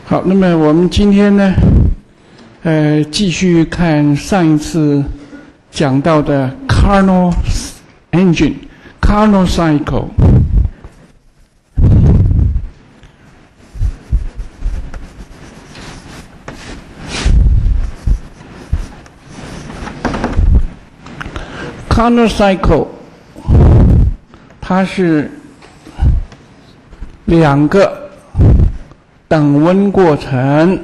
好，那么我们今天呢，继续看上一次讲到的 Carnot Engine、Carnot Cycle。Carnot Cycle， 它是两个等温过程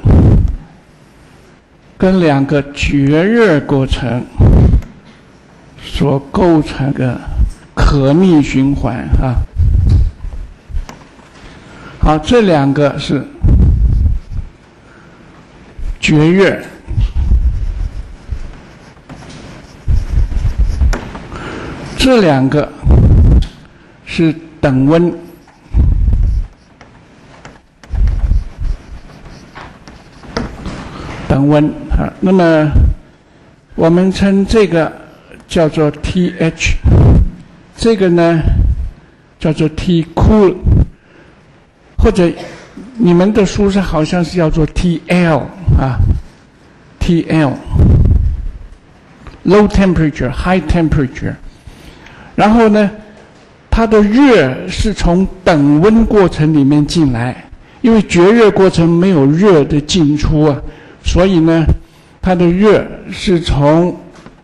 跟两个绝热过程所构成的可逆循环啊。好，这两个是绝热，这两个是等温。等温啊，那么我们称这个叫做 TH， 这个呢叫做 T cool， 或者你们的书上好像是叫做 TL 啊 ，TL low temperature high temperature， 然后呢，它的热是从等温过程里面进来，因为绝热过程没有热的进出啊。所以呢，它的热是从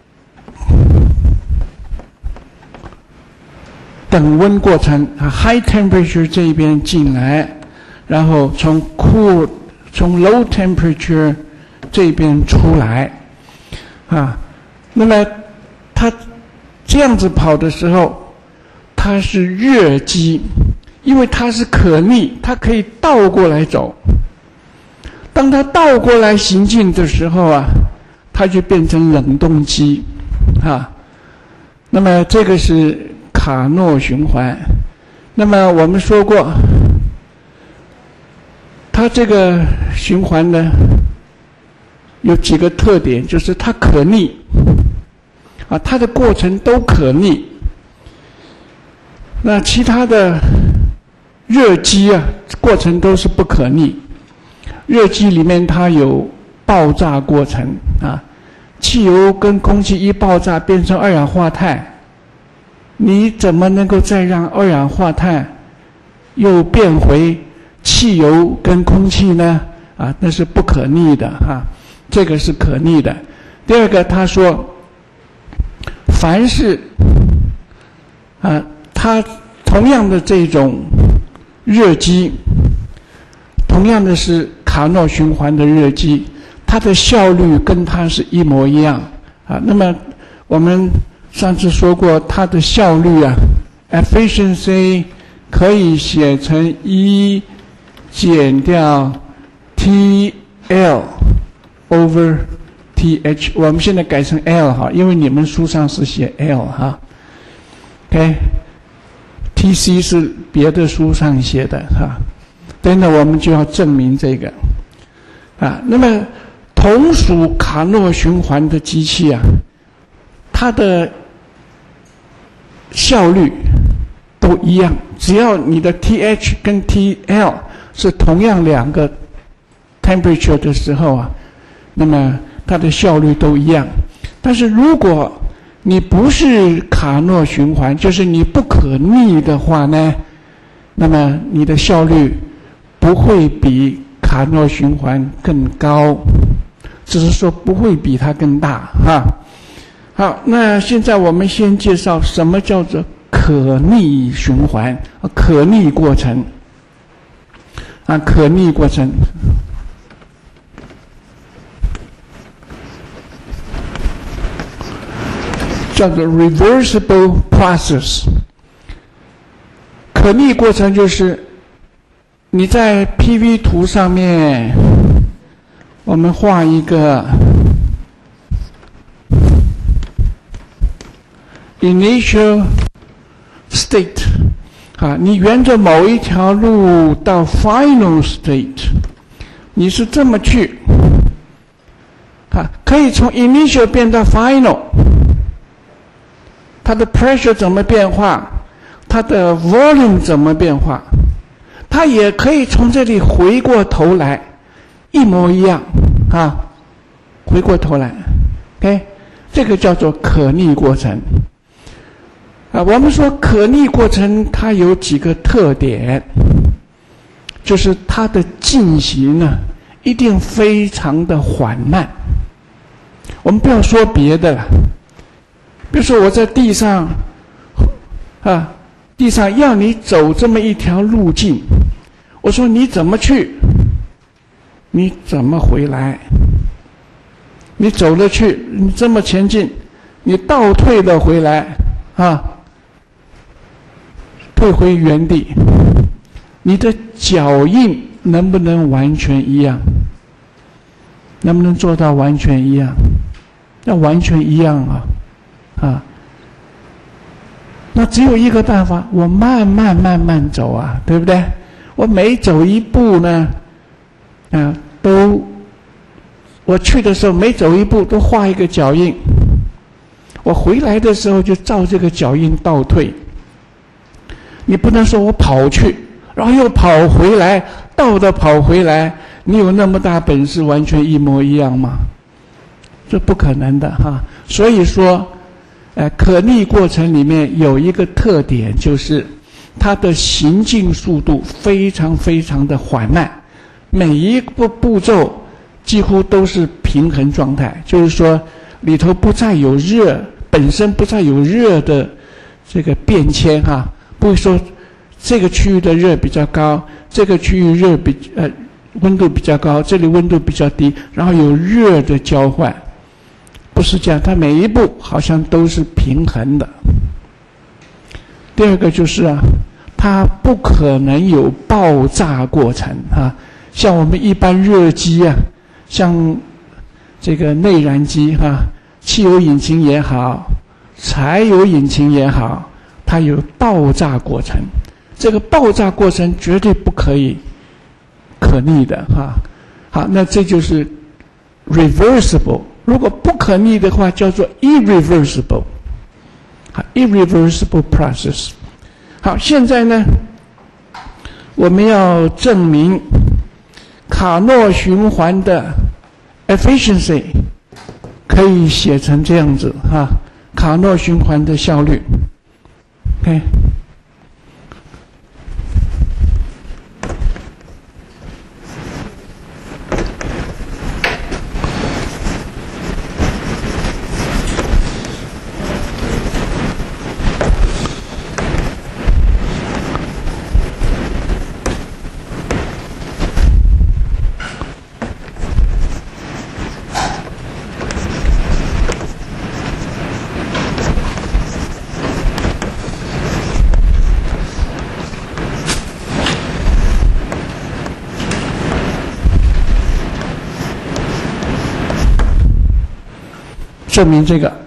等温过程high temperature 这一边进来，然后从 low temperature 这边出来啊。那么它这样子跑的时候，它是热机，因为它是可逆，它可以倒过来走。当它倒过来行进的时候啊，它就变成冷冻机啊。那么这个是卡诺循环。那么我们说过，它这个循环呢有几个特点，就是它可逆啊，它的过程都可逆。那其他的热机啊，过程都是不可逆。热机里面它有爆炸过程啊，汽油跟空气一爆炸变成二氧化碳，你怎么能够再让二氧化碳又变回汽油跟空气呢？啊，那是不可逆的哈，这个是可逆的。第二个，他说，凡是它同样的这种热机，同样的是卡诺循环的热机，它的效率跟它是一模一样啊。那么我们上次说过，它的效率啊 ，efficiency 可以写成1减掉 TL over TH， 我们现在改成 L 哈，因为你们书上是写 L 哈。OK，TC 是别的书上写的哈。等等，我们就要证明这个啊。那么同属卡诺循环的机器啊，它的效率都一样，只要你的 TH 跟 TL 是同样两个 temperature 的时候啊，那么它的效率都一样。但是如果你不是卡诺循环，就是你不可逆的话呢，那么你的效率不会比卡诺循环更高，只是说不会比它更大哈。好，那现在我们先介绍什么叫做可逆循环，可逆过程啊，可逆过程叫做 reversible process。可逆过程就是你在 PV 图上面，我们画一个 initial state 啊，你沿着某一条路到 final state， 你是这么去啊，可以从 initial 变到 final， 它的 pressure 怎么变化，它的 volume 怎么变化，它也可以从这里回过头来一模一样啊。回过头来 ，OK， 这个叫做可逆过程啊。我们说可逆过程它有几个特点，就是它的进行呢一定非常的缓慢。我们不要说别的了，比如说我在地上啊，地上要你走这么一条路径，我说你怎么去，你怎么回来？你走了去，你这么前进，你倒退了回来啊，退回原地，你的脚印能不能完全一样？能不能做到完全一样？要完全一样啊！那只有一个办法，我慢慢走啊，对不对？我每走一步呢，我去的时候每走一步都画一个脚印，我回来的时候就照这个脚印倒退。你不能说我跑去，然后又跑回来，倒着跑回来，你有那么大本事完全一模一样吗？这不可能的哈。所以说，可逆过程里面有一个特点，就是它的行进速度非常非常的缓慢，每一个步骤几乎都是平衡状态，就是说里头不再有热，本身不再有热的这个变迁哈，不会说这个区域的热比较高，这个区域温度比较高，这里温度比较低，然后有热的交换，不是这样，它每一步好像都是平衡的。第二个就是它不可能有爆炸过程啊，像我们一般热机像这个内燃机汽油引擎也好，柴油引擎也好，它有爆炸过程，这个爆炸过程绝对不可以可逆的好，那这就是 reversible。如果不可逆的话，叫做 irreversible process。好，现在呢，我们要证明卡诺循环的 efficiency 可以写成这样子卡诺循环的效率 ，OK。证明这个。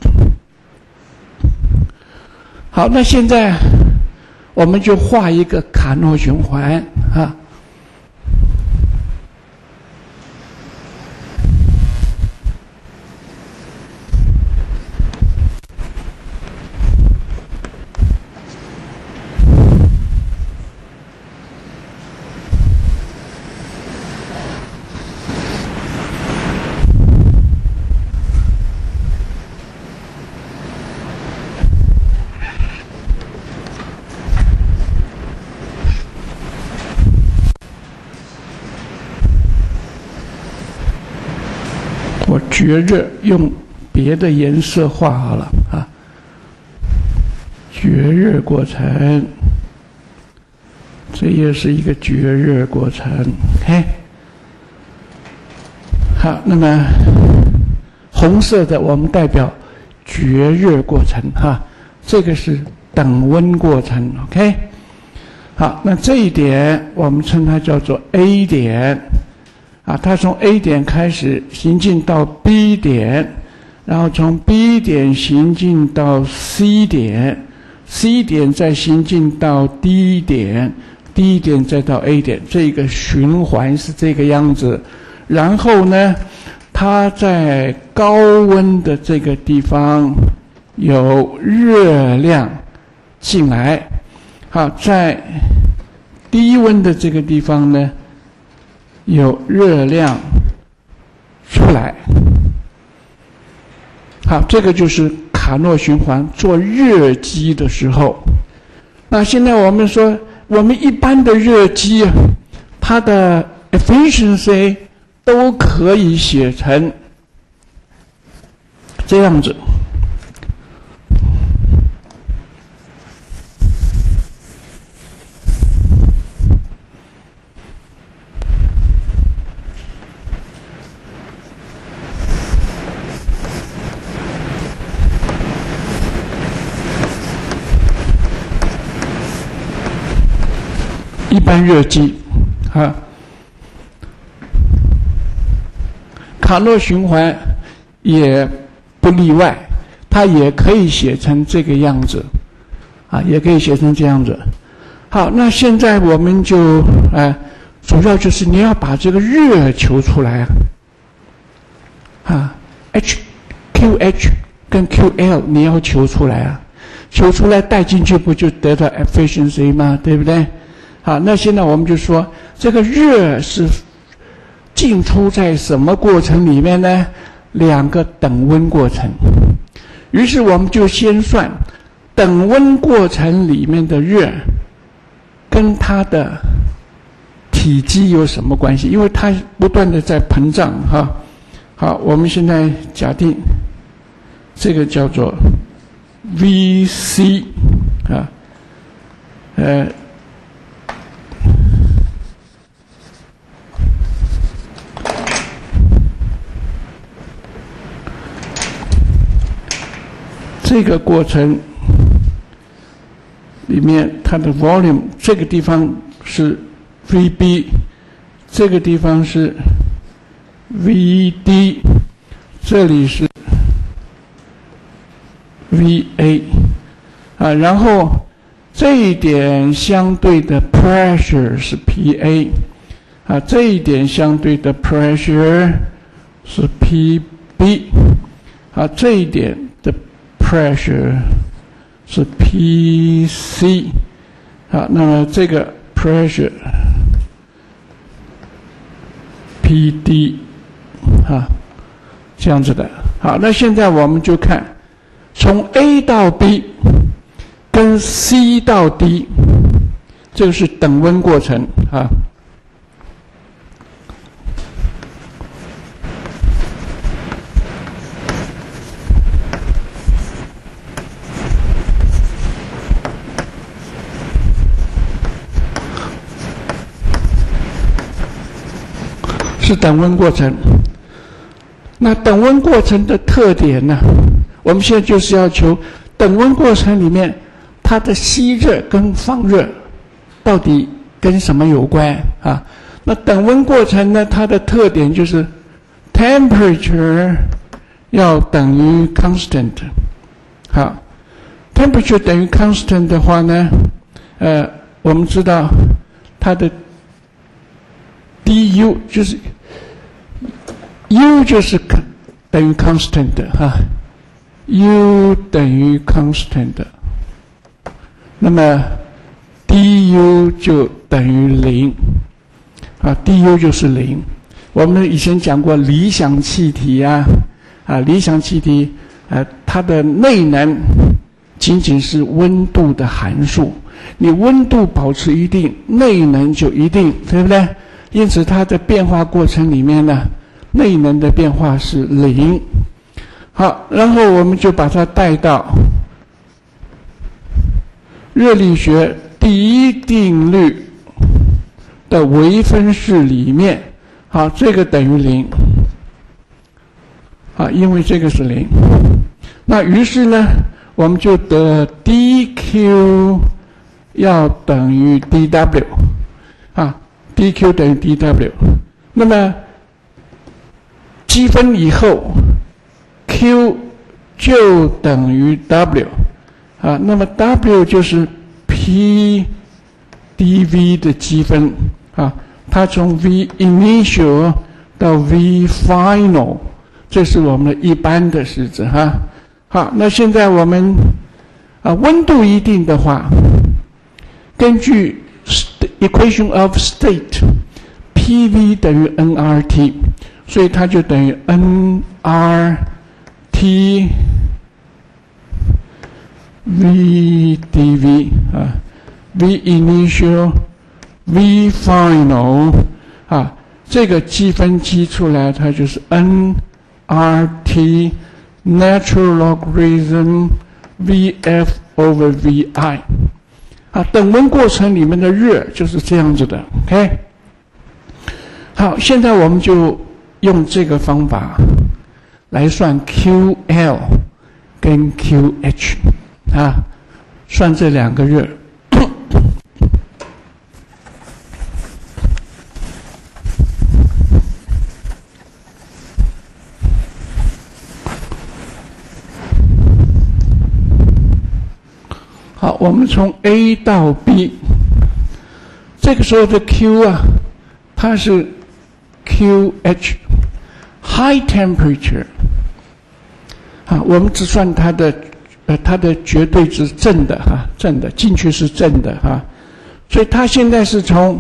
好，那现在我们就画一个卡诺循环我绝热用别的颜色画好了绝热过程，这也是一个绝热过程 ，OK。好，那么红色的我们代表绝热过程这个是等温过程 ，OK。好，那这一点我们称它叫做 A 点。它从 A 点开始行进到 B 点，然后从 B 点行进到 C 点 ，C 点再行进到 D 点 ，D 点再到 A 点，这个循环是这个样子。然后呢，它在高温的这个地方有热量进来，好，在低温的这个地方呢， 有热量出来。好，这个就是卡诺循环做热机的时候。那现在我们说，我们一般的热机，它的 efficiency 都可以写成这样子。一般热机，卡诺循环也不例外，它也可以写成这个样子，也可以写成这样子。好，那现在我们就主要就是你要把这个热求出来QH 跟 QL 你要求出来求出来带进去不就得到 efficiency 吗？对不对？好，那现在我们就说这个热是进出在什么过程里面呢？两个等温过程。于是我们就先算等温过程里面的热跟它的体积有什么关系？因为它不断的在膨胀好，我们现在假定这个叫做 VC 这个过程里面它的 volume 这个地方是 VB， 这个地方是 VD， 这里是 VA 然后这一点相对的 pressure 是 PA 这一点相对的 pressure 是 PB 这一点的 pressure 是 PC 那么这个 pressure PD 这样子的。好，那现在我们就看从 A 到 B 跟 C 到 D， 这个是等温过程是等温过程。那等温过程的特点呢？我们现在就是要求等温过程里面它的吸热跟放热到底跟什么有关那等温过程呢，它的特点就是 temperature 要等于 constant。好 ，temperature 等于 constant 的话呢，我们知道它的 du 就是 U 就是等于 constant U 等于 constant， 那么 du 就等于0du 就是0。我们以前讲过理想气体理想气体它的内能仅仅是温度的函数，你温度保持一定，内能就一定，对不对？因此它的变化过程里面呢，内能的变化是0。好，然后我们就把它带到热力学第一定律的微分式里面。好，这个等于0因为这个是0。那于是呢，我们就得 dq 要等于 dw dq 等于 dw。那么积分以后 Q 就等于 W 那么 W 就是 P dV 的积分它从 V initial 到 V final， 这是我们的一般的式子好，那现在我们温度一定的话，根据 equation of state， P TV 等于 nRT， 所以它就等于 nRT VDV 啊 ，V initial V final 啊，这个积分积出来，它就是 nRT natural logarithm VF over VI 啊，等温过程里面的热就是这样子的 ，OK。好，现在我们就用这个方法来算 QL 跟 QH 啊，算这两个热。好，我们从 A 到 B， 这个时候的 Q 啊，它是 QH high temperature 啊，我们只算它的绝对值正的哈，正的进去是正的哈，所以它现在是从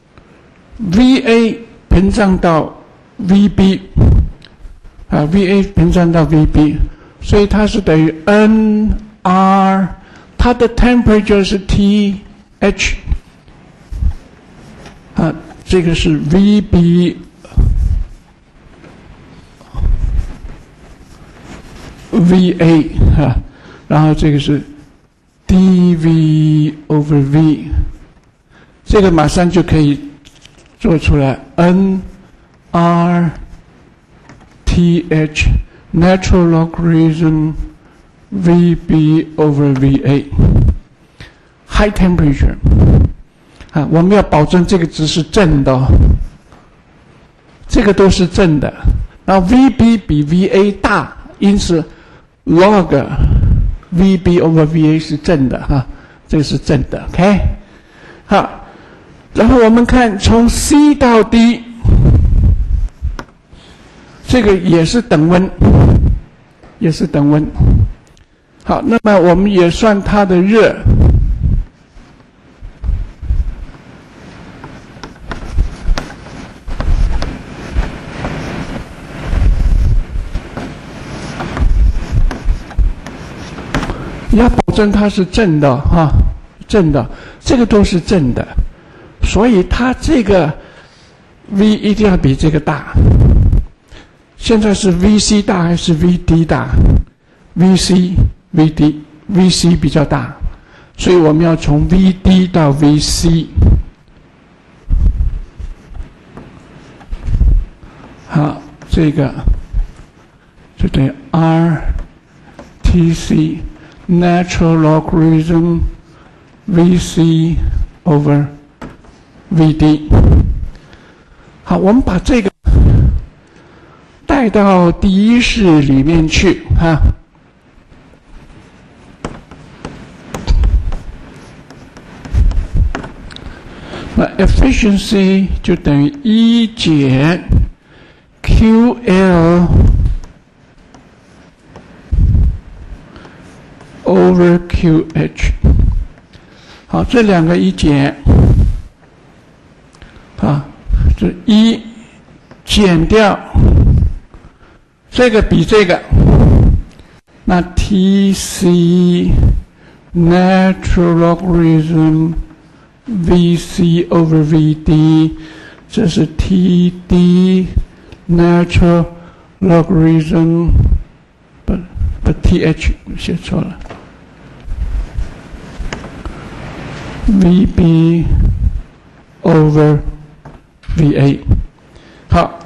VA 膨胀到 VB 啊 ，VA 膨胀到 VB， 所以它是等于 NR。它的 temperature 是 TH 啊，这个是 VB VA 啊，然后这个是 dV over V， 这个马上就可以做出来 NRTH natural logarithm VB over VA high temperature 啊，我们要保证这个值是正的哦，这个都是正的，然后 VB 比 VA 大，因此 log VB over VA 是正的哈，这个是正的 ，OK。好，然后我们看从 C 到 D， 这个也是等温，也是等温。好，那么我们也算它的热。要保证它是正的哈，正的，这个都是正的，所以它这个 V 一定要比这个大。现在是 VC 大还是 VD 大 ？VC、VD、VC 比较大，所以我们要从 VD 到 VC。好，这个就等于 RTC natural logarithm VC over VD。好，我们把这个带到第一式里面去哈。那 efficiency 就等于1减 QL over QH。好，这两个一减，啊，这1减掉这个比这个，那 TC natural logarithm VC over VD， 这是 TD natural logarithm， 不 TH 写错了 ，VB over VA。好，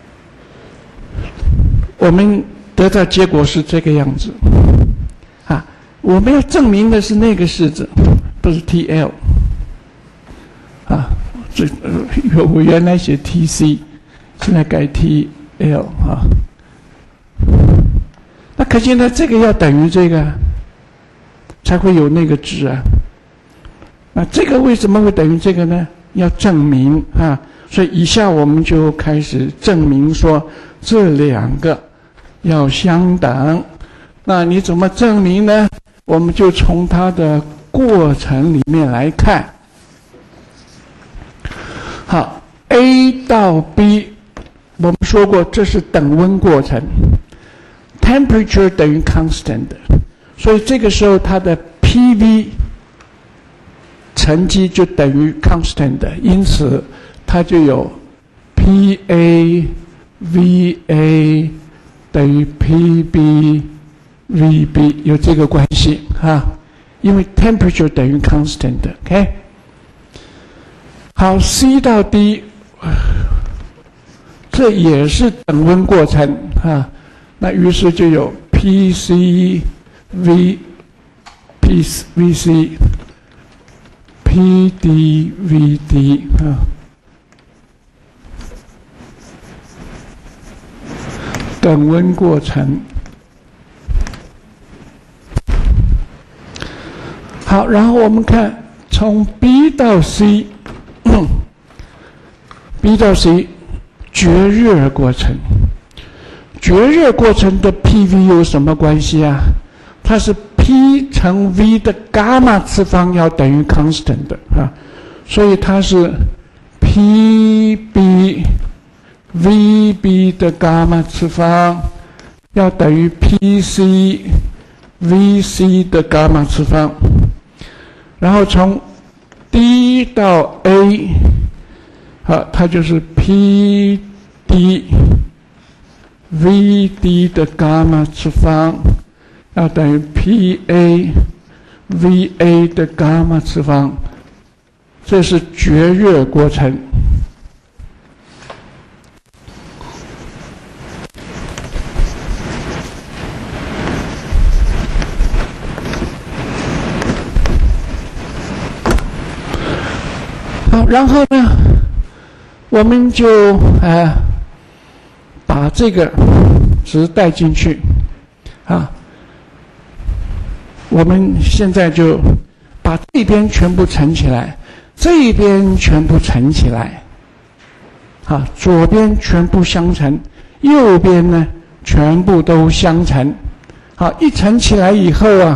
我们得到结果是这个样子啊。我们要证明的是那个式子，不是 TL。啊，这我原来写 TC， 现在改 TL 啊。那可见呢，这个要等于这个，才会有那个值啊。那这个为什么会等于这个呢？要证明啊，所以以下我们就开始证明说这两个要相等。那你怎么证明呢？我们就从它的过程里面来看。好 A 到 B， 我们说过这是等温过程 ，temperature 等于 constant， 所以这个时候它的 PV 乘积就等于 constant， 因此它就有 PA VA 等于 PB VB， 有这个关系哈，因为 temperature 等于 constant，OK？ 好 ，C 到 D， 这也是等温过程哈，那于是就有 PC VC PD VD 啊。等温过程，好，然后我们看从 B 到 C，B 到 C 绝热过程，绝热过程的 PV 有什么关系啊？它是 P 乘 V 的伽马次方要等于 constant 的啊，所以它是 PB VB 的伽马次方要等于 PC VC 的伽马次方，然后从 D 到 A， 好，它就是 PD VD 的伽马次方要等于 PA VA 的伽马次方，这是绝热过程。好，然后呢，我们就把这个值带进去啊。我们现在就把这边全部乘起来，这边全部乘起来，啊，左边全部相乘，右边呢全部都相乘。好，一乘起来以后啊，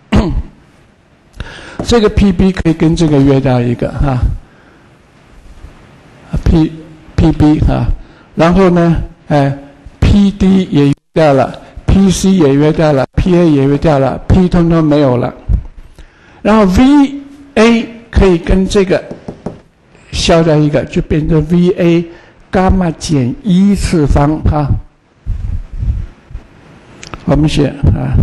这个 PB 可以跟这个约到一个啊。PB 啊，然后呢，PD 也约掉了 ，PC 也约掉了 ，PA 也约掉了 ，P 通通没有了。然后 VA 可以跟这个消掉一个，就变成 VA 伽马减1次方啊。我们写啊。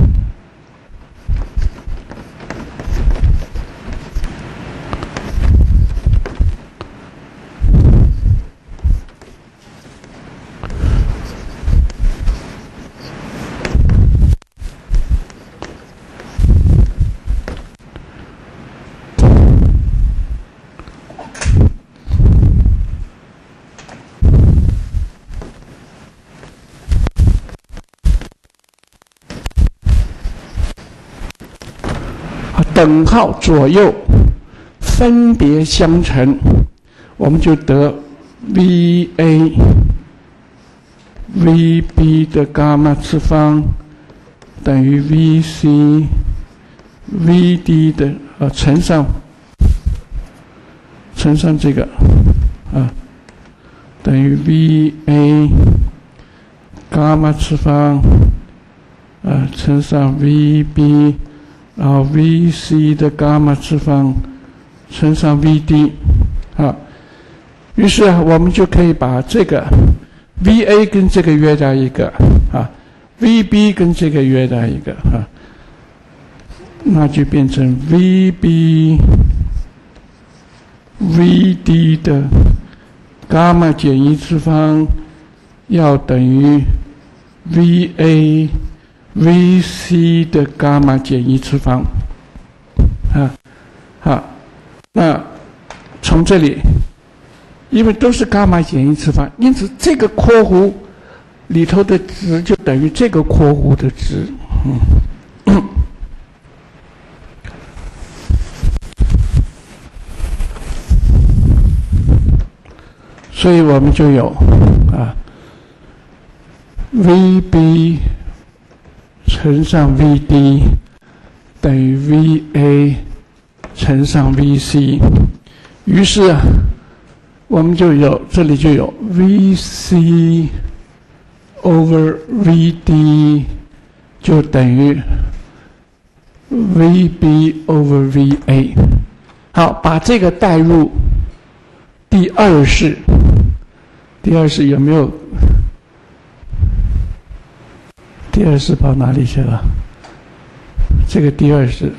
等号左右分别相乘，我们就得 VA VB 的伽马次方等于 VC VD 的乘上这个等于 VA 伽马次方乘上 VB。然后 VC 的伽马次方乘上 VD， 啊，于是我们就可以把这个 VA 跟这个约到一个啊 ，VB 跟这个约到一个啊，那就变成 VB VD 的伽马减1次方要等于 VA VC 的伽马减1次方，好，那从这里，因为都是伽马减1次方，因此这个括弧里头的值就等于这个括弧的值，所以我们就有VB。乘上 VD 等于 VA 乘上 VC， 于是我们就有这里就有 VC over VD 就等于 VB over VA。好，把这个带入第二式。第二式有没有？第二式跑哪里去了？这个第二式。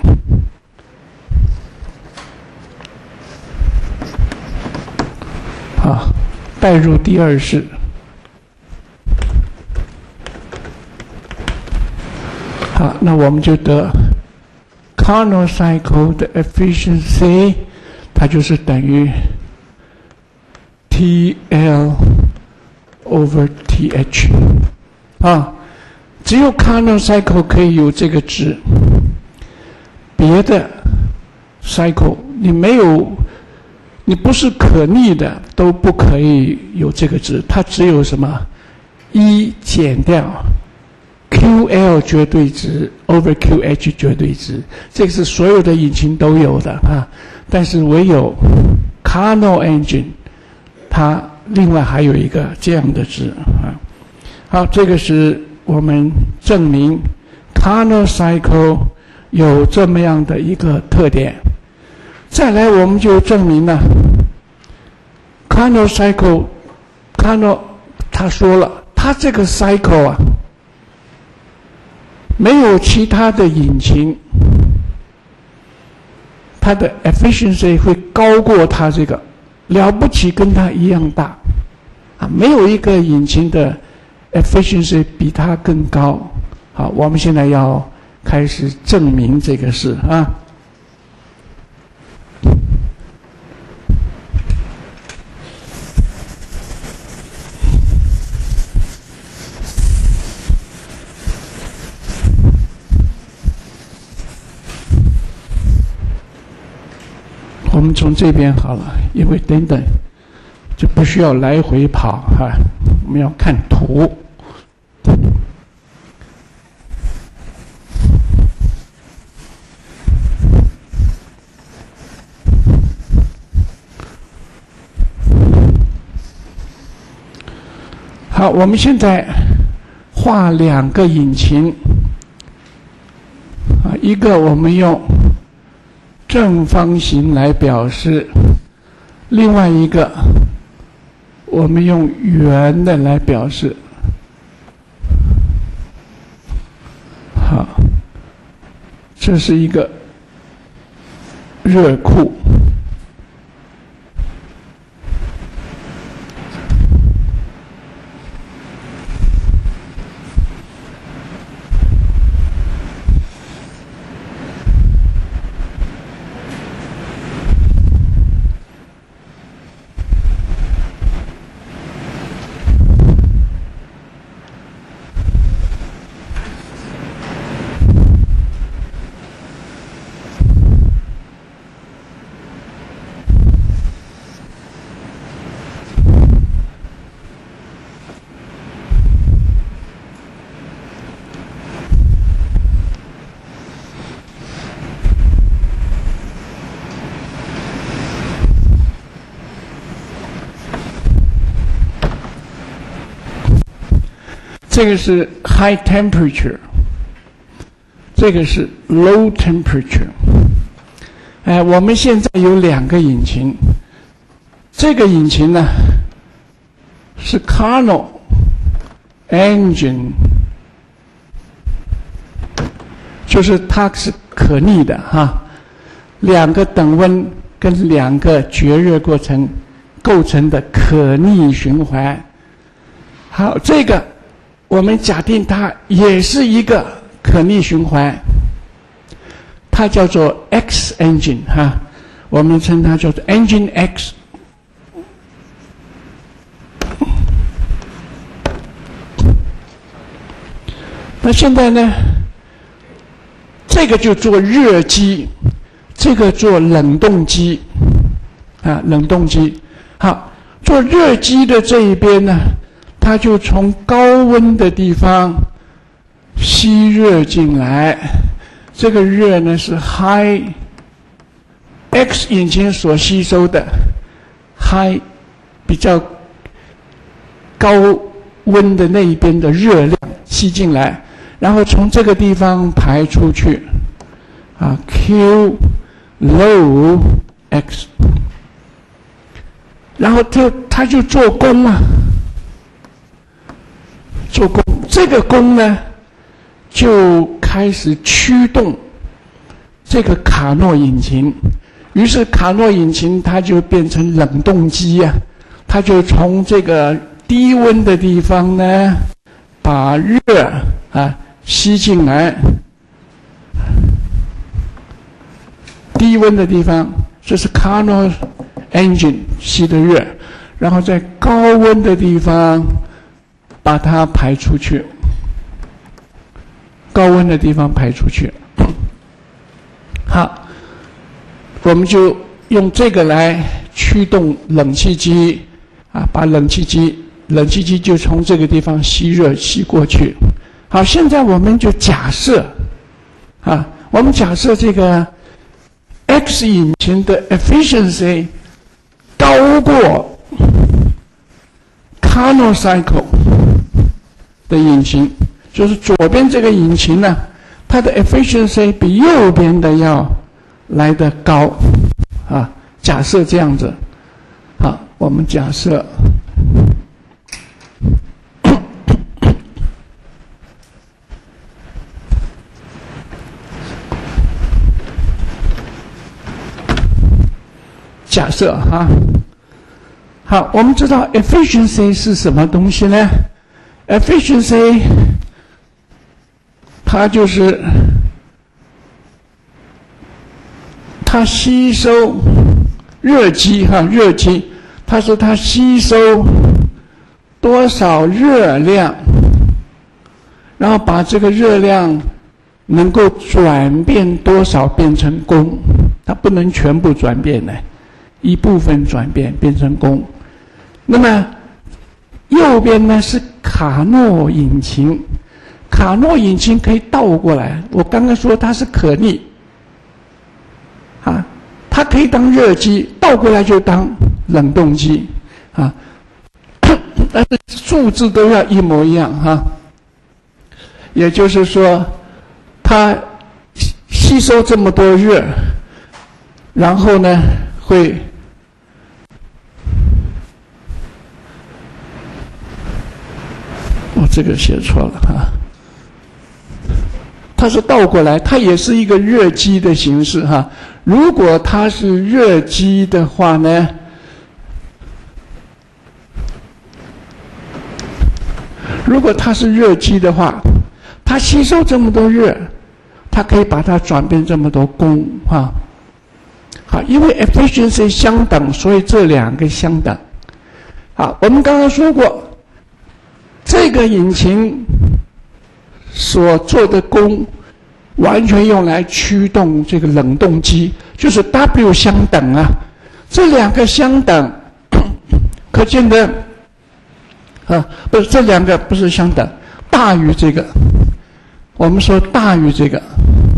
好，带入第二式。好，那我们就得 Carnot cycle 的 efficiency， 它就是等于 TL over TH。啊，只有 Carnot cycle 可以有这个值，别的 cycle 你没有。你不是可逆的都不可以有这个值，它只有什么1减掉 QL 绝对值 over QH 绝对值，这个是所有的引擎都有的啊。但是唯有 Carnot engine 它另外还有一个这样的值啊。好，这个是我们证明 Carnot cycle 有这么样的一个特点。再来，我们就证明了 Carnot cycle， Carnot 他说了，他这个 cycle 啊，没有其他的引擎，它的 efficiency 会高过它这个，了不起跟它一样大啊，没有一个引擎的 efficiency 比它更高。好，我们现在要开始证明这个事啊。我们从这边好了，因为等等就不需要来回跑哈，我们要看图。好，我们现在画2个引擎啊，一个我们用正方形来表示，另外一个我们用圆的来表示。好，这是一个热库。这个是 high temperature， 这个是 low temperature。我们现在有2个引擎，这个引擎呢是 Carnot engine， 就是它是可逆的哈，2个等温跟2个绝热过程构成的可逆循环。好，这个我们假定它也是一个可逆循环，它叫做 X engine 哈，我们称它叫做 Engine X。那现在呢，这个就做热机，这个做冷冻机啊，冷冻机。好，做热机的这一边呢，它就从高温的地方吸热进来，这个热呢是 High X 引擎所吸收的 High 比较高温的那一边的热量吸进来，然后从这个地方排出去，Q low X， 然后它就做功啊，做功，这个功呢就开始驱动这个卡诺引擎，于是卡诺引擎它就变成冷冻机啊，它就从这个低温的地方呢把热吸进来，低温的地方这是卡诺 engine 吸的热，然后在高温的地方把它排出去，高温的地方排出去。好，我们就用这个来驱动冷气机把冷气机就从这个地方吸热吸过去。好，现在我们就假设我们假设这个 X 引擎的 efficiency 高过 Carnot cycle 的引擎，就是左边这个引擎呢，它的 efficiency 比右边的要来得高假设这样子。好，我们假设好，我们知道 efficiency 是什么东西呢？ efficiency 它就是它吸收热机它说它吸收多少热量，然后把这个热量能够转变多少变成功，它不能全部转变的，一部分转变变成功。那么右边呢是卡诺引擎，卡诺引擎可以倒过来，我刚刚说它是可逆它可以当热机，倒过来就当冷冻机但是数字都要一模一样也就是说它吸收这么多热，然后呢会这个写错了它是倒过来，它也是一个热机的形式如果它是热机的话呢，它吸收这么多热，它可以把它转变这么多功好，因为 efficiency 相等，所以这两个相等。好，我们刚刚说过，这个引擎所做的功完全用来驱动这个冷冻机，就是 W 相等这两个相等，可见的不是这两个不是相等，大于这个，我们说大于这个，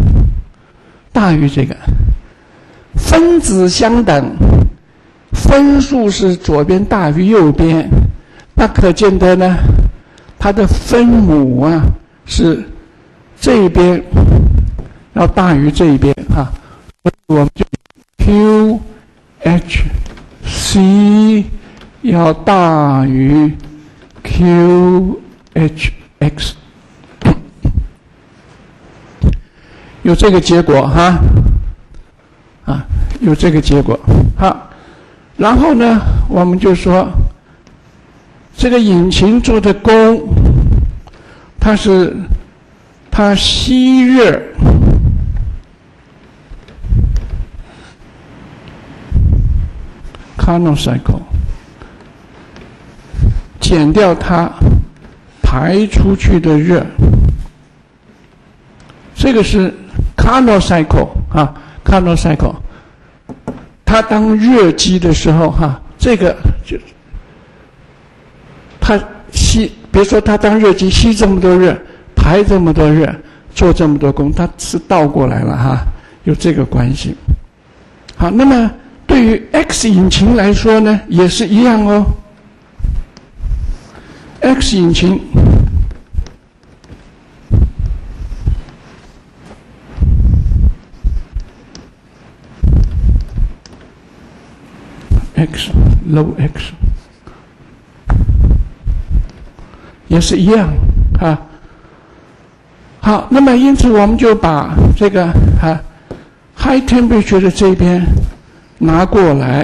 分子相等，分数是左边大于右边，那可见的呢，它的分母是这边要大于这边我们就 QHC 要大于 QHX， 有这个结果有这个结果好，然后呢，我们就说这个引擎做的功，它吸热Carnot cycle 减掉它排出去的热，这个是 Carnot cycle Carnot cycle 它当热机的时候这个就它比如说它当热机吸这么多热，排这么多热，做这么多功，它是倒过来了有这个关系。好，那么对于 X 引擎来说呢，也是一样 X 引擎，low X 也是一样啊。好，那么因此我们就把这个high temperature 的这边拿过来，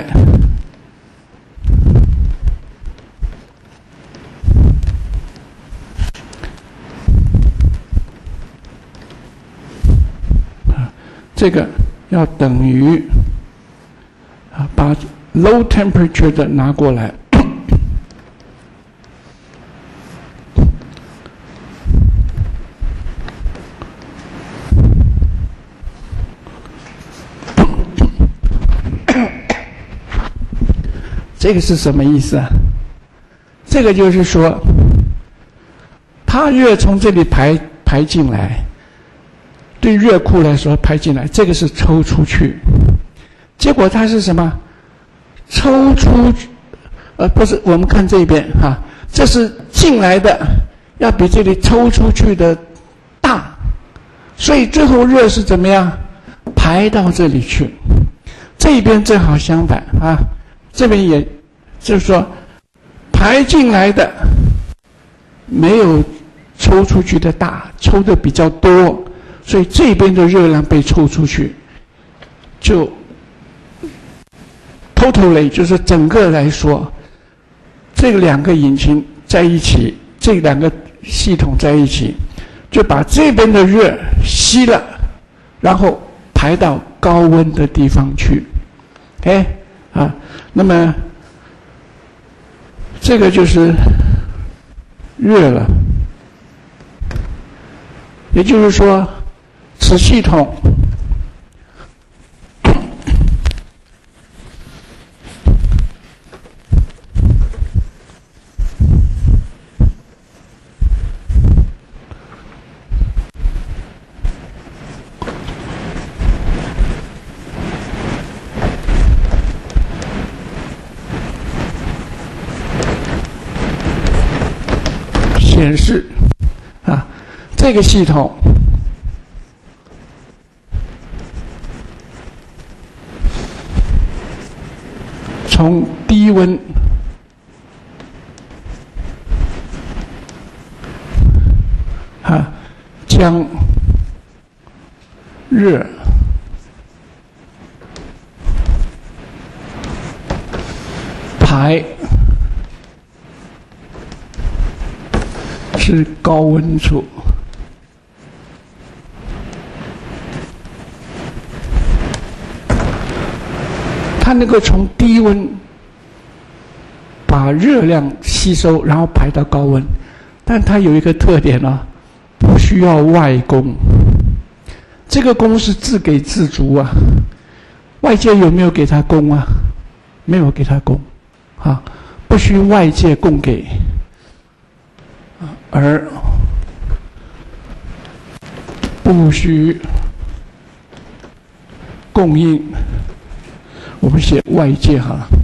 这个要等于把 low temperature 的拿过来。这个是什么意思啊？这个就是说，它热从这里排进来，对热库来说排进来，这个是抽出去。结果它是什么？抽出，不是，我们看这边哈，这是进来的，要比这里抽出去的大，所以最后热是怎么样？排到这里去。这边正好相反啊，这边也就是说，排进来的没有抽出去的大，抽的比较多，所以这边的热量被抽出去，就 totally 就是整个来说，这两个引擎在一起，这两个系统在一起，就把这边的热吸了，然后排到高温的地方去。OK 啊，那么这个就是热了，也就是说，此系统显示啊，这个系统从低温将热排至高温处，它能够从低温把热量吸收，然后排到高温，但它有一个特点呢，不需要外供，这个供是自给自足啊。外界有没有给它供啊？没有给它供，啊，不需外界供给。而不需供应，我们写外界好了。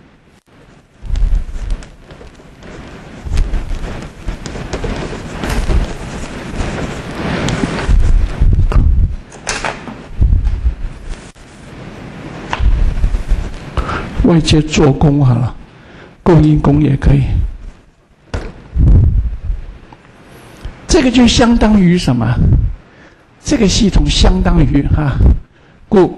外界做工好了，供应工也可以。这个就相当于什么？这个系统相当于故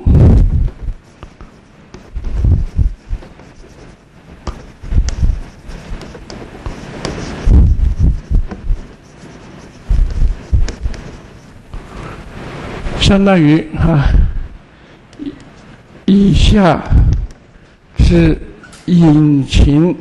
相当于以下是引擎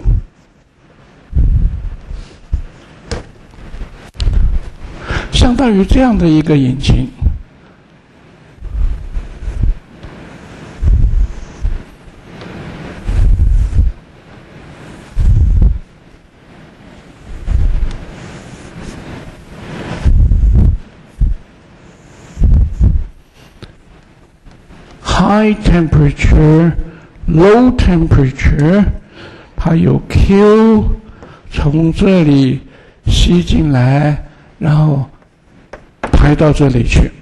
相当于这样的一个引擎，high temperature, low temperature， 它有 Q 从这里吸进来，然后排到这里去。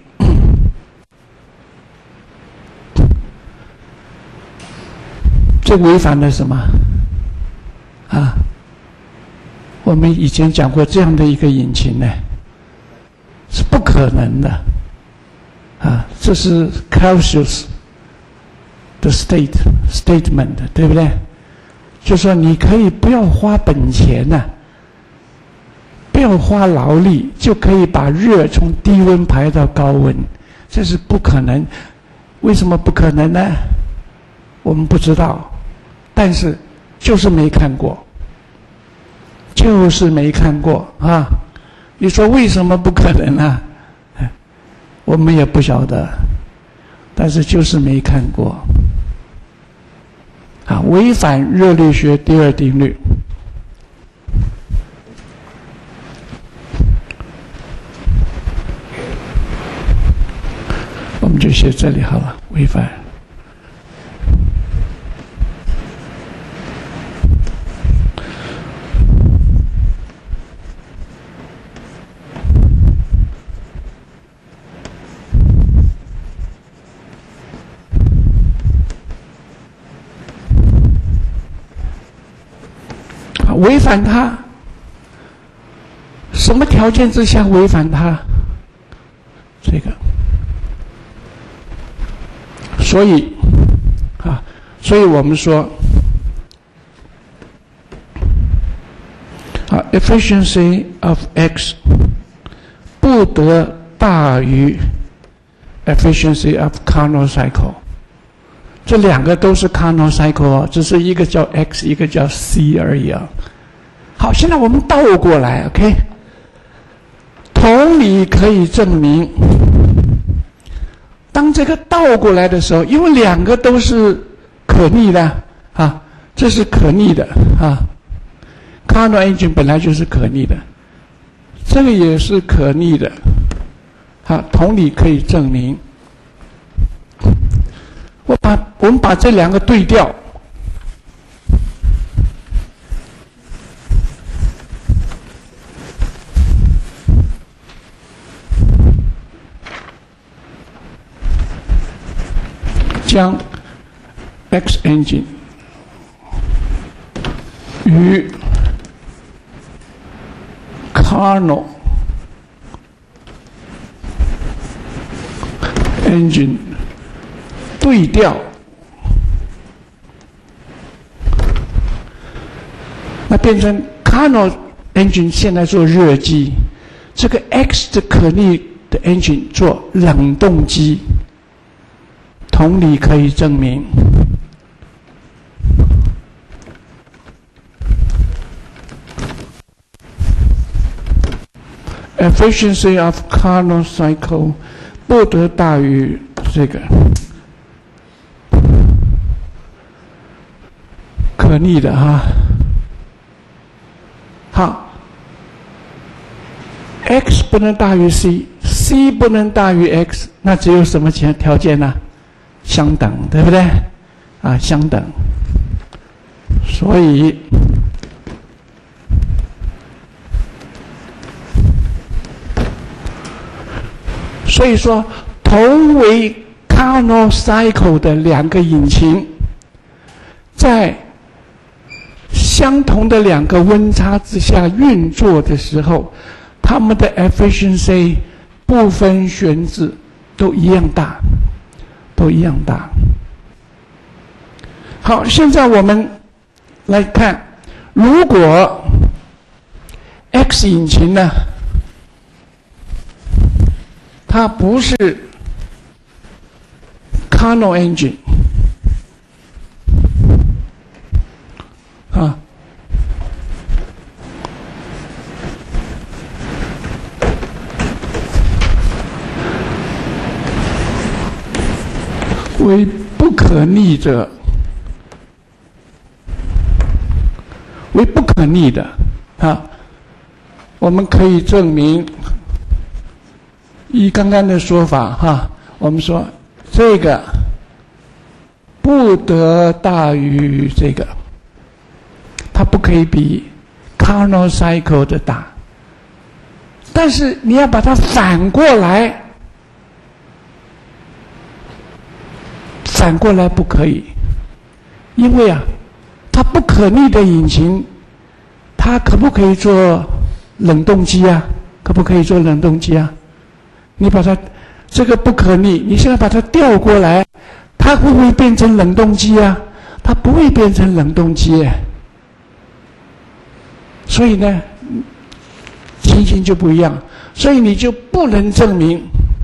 这违反了什么？啊，我们以前讲过这样的一个引擎呢，是不可能的。啊，这是 Clausius 的 statement， 对不对？就说你可以不要花本钱呐，不要花劳力，就可以把热从低温排到高温，这是不可能。为什么不可能呢？我们不知道，但是就是没看过，就是没看过啊！你说为什么不可能啊？我们也不晓得，但是就是没看过。啊，违反热力学第二定律。我们就写这里好了，违反。违反它，什么条件之下违反它？这个，所以我们说efficiency of x 不得大于 efficiency of Carnot cycle。这两个都是 Carnot cycle 哦，只是一个叫 x， 一个叫 c 而已啊。好，现在我们倒过来 ，OK？ 同理可以证明，当这个倒过来的时候，因为两个都是可逆的啊，这是可逆的啊。Carnot engine 本来就是可逆的，这个也是可逆的。好，同理可以证明。我们把这两个对调，将 X engine 与 Carnot engine 对调，那变成 Carnot engine 现在做热机，这个 X 的可逆的 engine 做冷冻机。同理可以证明， efficiency of Carnot cycle 不得大于这个可逆的哈。好 ，x 不能大于 c，c 不能大于 x， 那只有什么条件呢？相等，对不对？啊，相等。所以说，同为 Carnot cycle 的两个引擎，在相同的两个温差之下运作的时候，它们的 efficiency 不分选址都一样大，都一样大。好，现在我们来看，如果 X 引擎呢，它不是 Carnot engine 啊，为不可逆者，为不可逆的啊，我们可以证明，以刚刚的说法哈，我们说这个不得大于这个，它不可以比 Carnot cycle 的打。但是你要把它反过来，反过来不可以，因为啊，它不可逆的引擎，它可不可以做冷冻机啊？可不可以做冷冻机啊？你把它这个不可逆，你现在把它调过来，它会不会变成冷冻机啊？它不会变成冷冻机耶。所以呢，情形就不一样，所以你就不能证明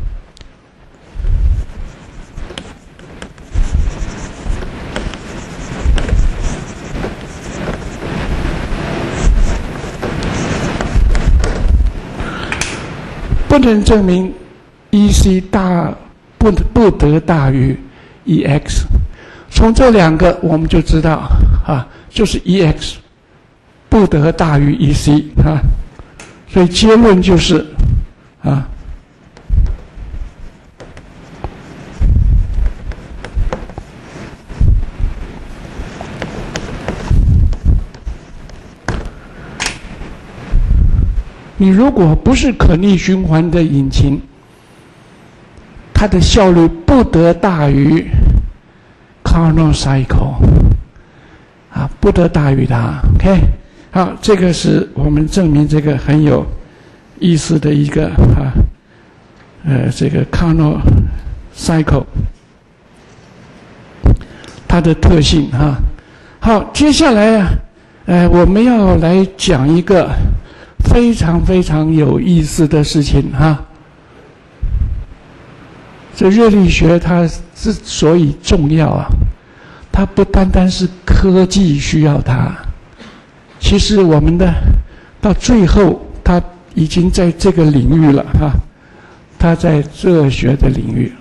EC 不得大于 EX。从这两个我们就知道啊，就是 EX 不得大于 EC 啊，所以结论就是啊，你如果不是可逆循环的引擎，它的效率不得大于 Carnot cycle 啊，不得大于它。OK， 好，这个是我们证明这个很有意思的一个这个 Carnot cycle 它的特性哈。好，接下来我们要来讲一个非常非常有意思的事情哈。这热力学它之所以重要啊，它不单单是科技需要它，其实我们的到最后，它已经在这个领域了哈，它在哲学的领域。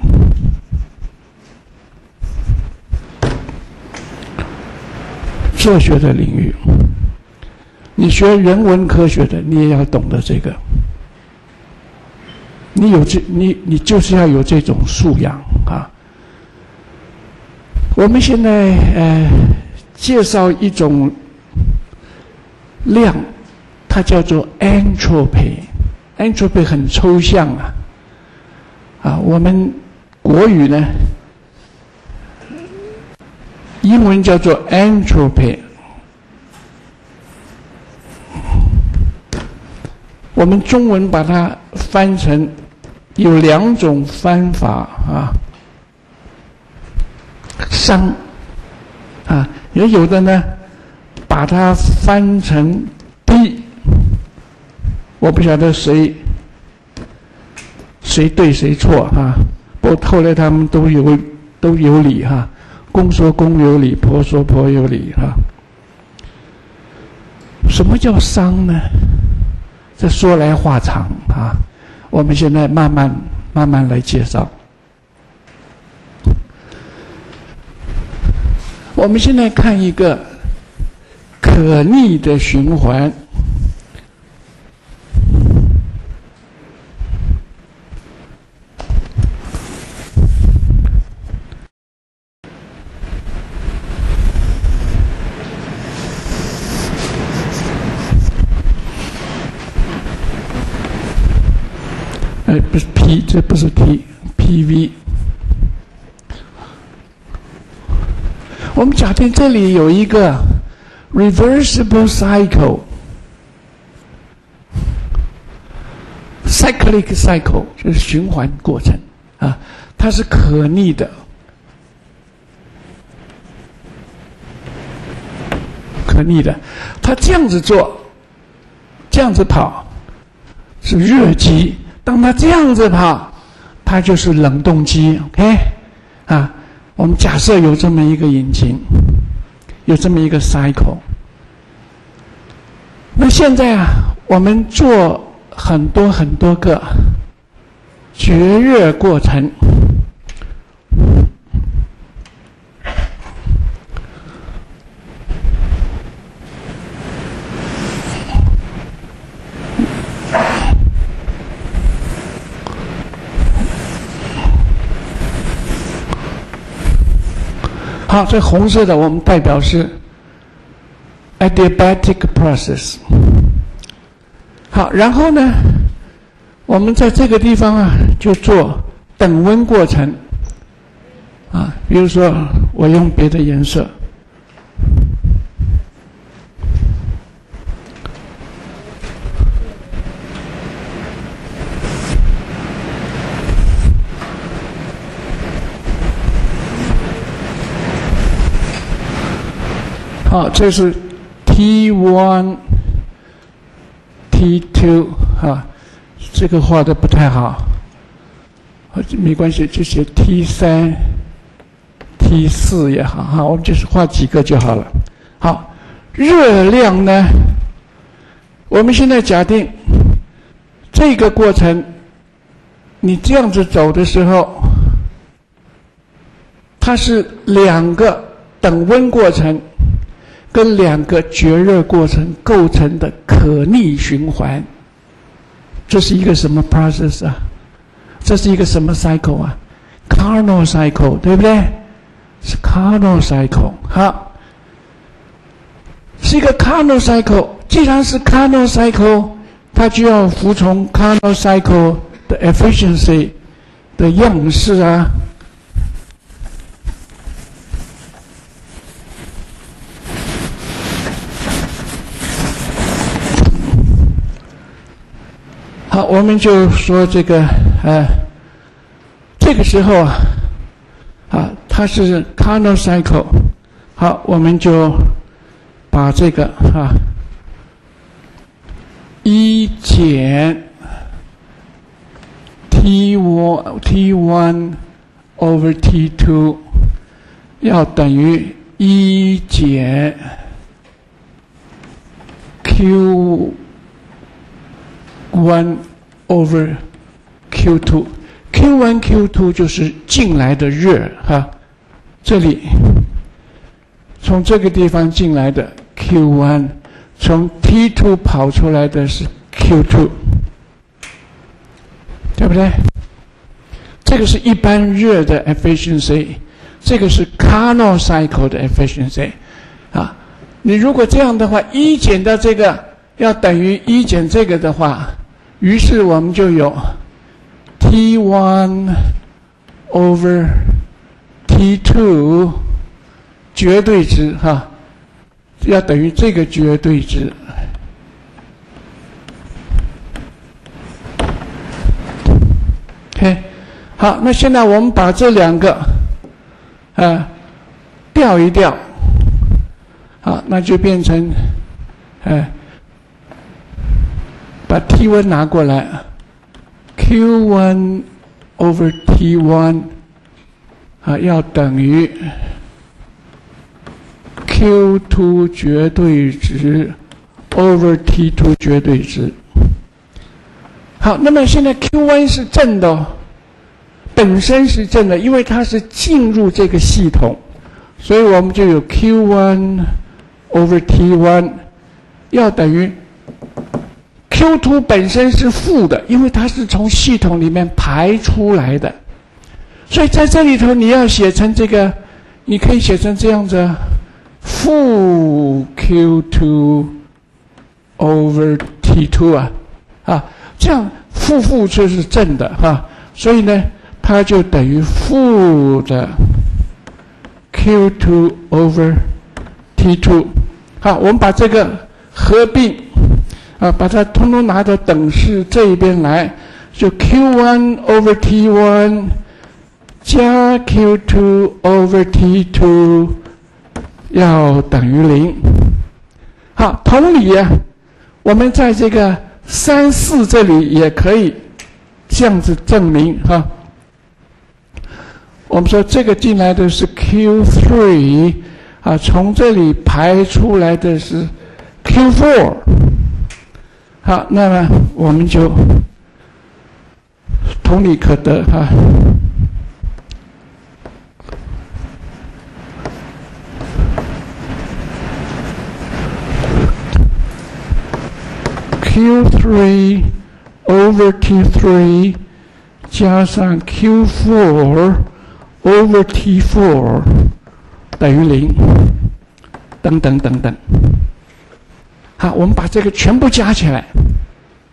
哲学的领域，你学人文科学的，你也要懂得这个。你就是要有这种素养啊！我们现在介绍一种量，它叫做 entropy。entropy 很抽象啊！我们国语呢，英文叫做 entropy。我们中文把它翻成有两种翻法啊，熵啊，也有的呢把它翻成低，我不晓得谁对谁错啊，不过后来他们都有理哈，公说公有理，婆说婆有理哈。什么叫熵呢？这说来话长啊，我们现在慢慢来介绍。我们现在看一个可逆的循环。不是 P， 这不是 T，PV。我们假定这里有一个 reversible cycle，cyclic cycle 就是循环过程啊，它是可逆的，它这样子做，这样子跑是热机。当它这样子跑，它就是冷冻机 ，OK？ 啊，我们假设有这么一个引擎，有这么一个 cycle。那现在啊，我们做很多个绝热过程。好，这红色的我们代表是 adiabatic process。 好，然后呢，我们在这个地方啊，就做等温过程啊。比如说，我用别的颜色。好，这是 T1、T2 啊，这个画的不太好，没关系，就写 T3、T4 也好哈，我们就是画几个就好了。好，热量呢，我们现在假定这个过程，你这样子走的时候，它是两个等温过程。跟两个绝热过程构成的可逆循环，这是一个什么 process 啊？这是一个什么 cycle 啊 ？Carnot cycle， 对不对？是 Carnot cycle。好，是一个 Carnot cycle。既然是 Carnot cycle， 它就要服从 Carnot cycle 的 efficiency 的样式啊。好，我们就说这个，这个时候它是 Carnot cycle。好，我们就把这个1减 T1 over T2 要等于1减 Q1 over Q2，Q1、Q2 就是进来的热这里从这个地方进来的 Q1， 从 T2 跑出来的是 Q2， 对不对？这个是一般热的 efficiency， 这个是 Carnot cycle 的 efficiency 你如果这样的话，1减到这个要等于1减这个的话，于是我们就有 T1 over T2 绝对值要等于这个绝对值。OK， 好，那现在我们把这两个调一调，好，那就变成把 T1 拿过来 ，Q1 over T1 要等于 Q2 绝对值 over T2 绝对值。好，那么现在 Q1 是正的本身是正的，因为它是进入这个系统，所以我们就有 Q1 over T1 要等于Q2 本身是负的，因为它是从系统里面排出来的，所以在这里头你要写成这个，你可以写成这样子，负 Q2 over T2 这样负就是正的所以呢，它就等于负的 Q2 over T2。好，我们把这个合并把它通通拿到等式这一边来，就 Q1 over T1 加 Q2 over T2 要等于0。好，同理我们在这个3、4这里也可以这样子证明我们说这个进来的是 Q3 从这里排出来的是 Q4。好，那么我们就同理可得Q3 over T3 加上 Q4 over T4 等于0，等等等等。好，我们把这个全部加起来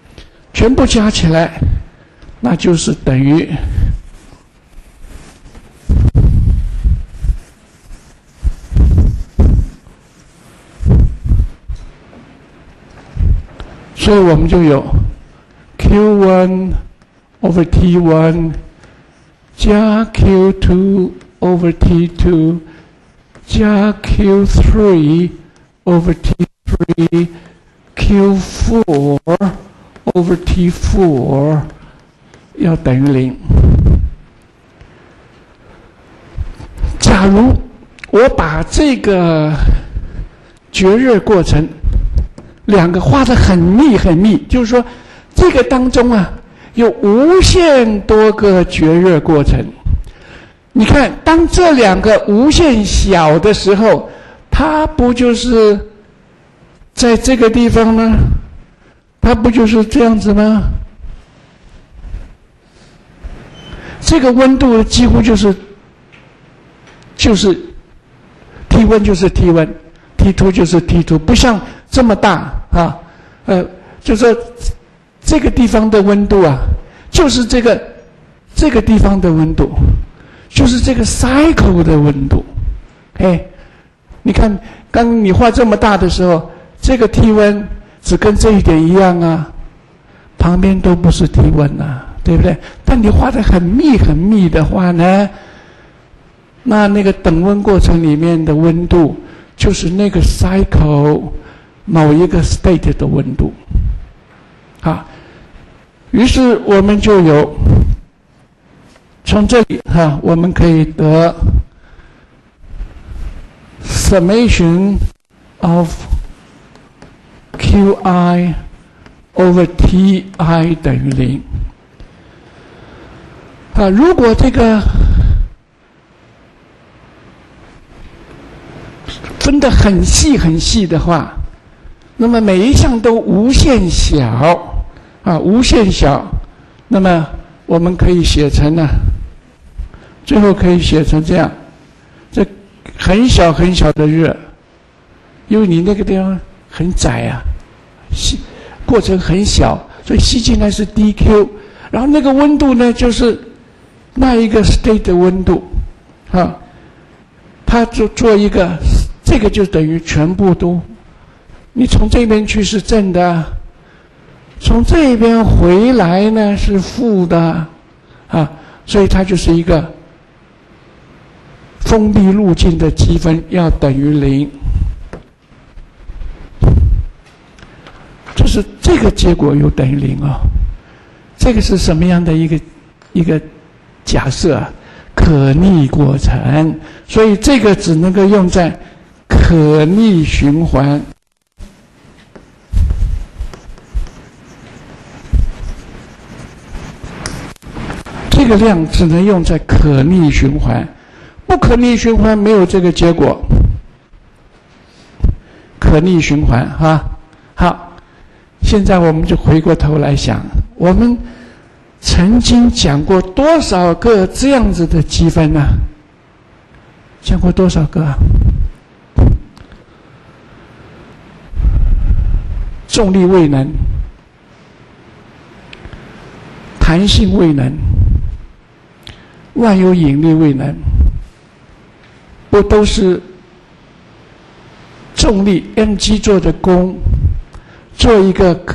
全部加起来，那就是等于所以我们就有 Q1 over T1 加 Q2 over T2 加 Q3 over T3 Q4 over T4 要等于0。假如我把这个绝热过程两个画得很密很密，就是说这个当中啊有无限多个绝热过程。你看，当这两个无限小的时候，它不就是在这个地方吗？它不就是这样子吗？这个温度几乎就是T1就是 T1，T2 就是 T2， 不像这么大啊。就是说这个地方的温度啊，就是这个地方的温度，就是这个 cycle 的温度。你看，刚你画这么大的时候，这个 T1 只跟这一点一样啊，旁边都不是 T1 啊，对不对？但你画得很密很密的话呢，那个等温过程里面的温度就是那个 cycle 某一个 state 的温度。好，于是我们就有从这里我们可以得 summation of Qi over Ti 等于0。如果这个分得很细很细的话，那么每一项都无限小无限小，那么我们可以写成最后可以写成这样，这很小很小的热，因为你那个地方很窄啊，过程很小，所以吸进来是 dq， 然后那个温度呢就是那一个 state 的温度它就做一个，这个就等于全部都，你从这边去是正的，从这边回来呢是负的所以它就是一个封闭路径的积分要等于0。就是这个结果又等于0这个是什么样的一个假设可逆过程，所以这个只能够用在可逆循环。这个量只能用在可逆循环，不可逆循环没有这个结果。可逆循环好，现在我们就回过头来想，我们曾经讲过多少个这样子的积分呢？讲过多少个重力位能、弹性位能、万有引力位能，不都是重力 mg 做的功，做一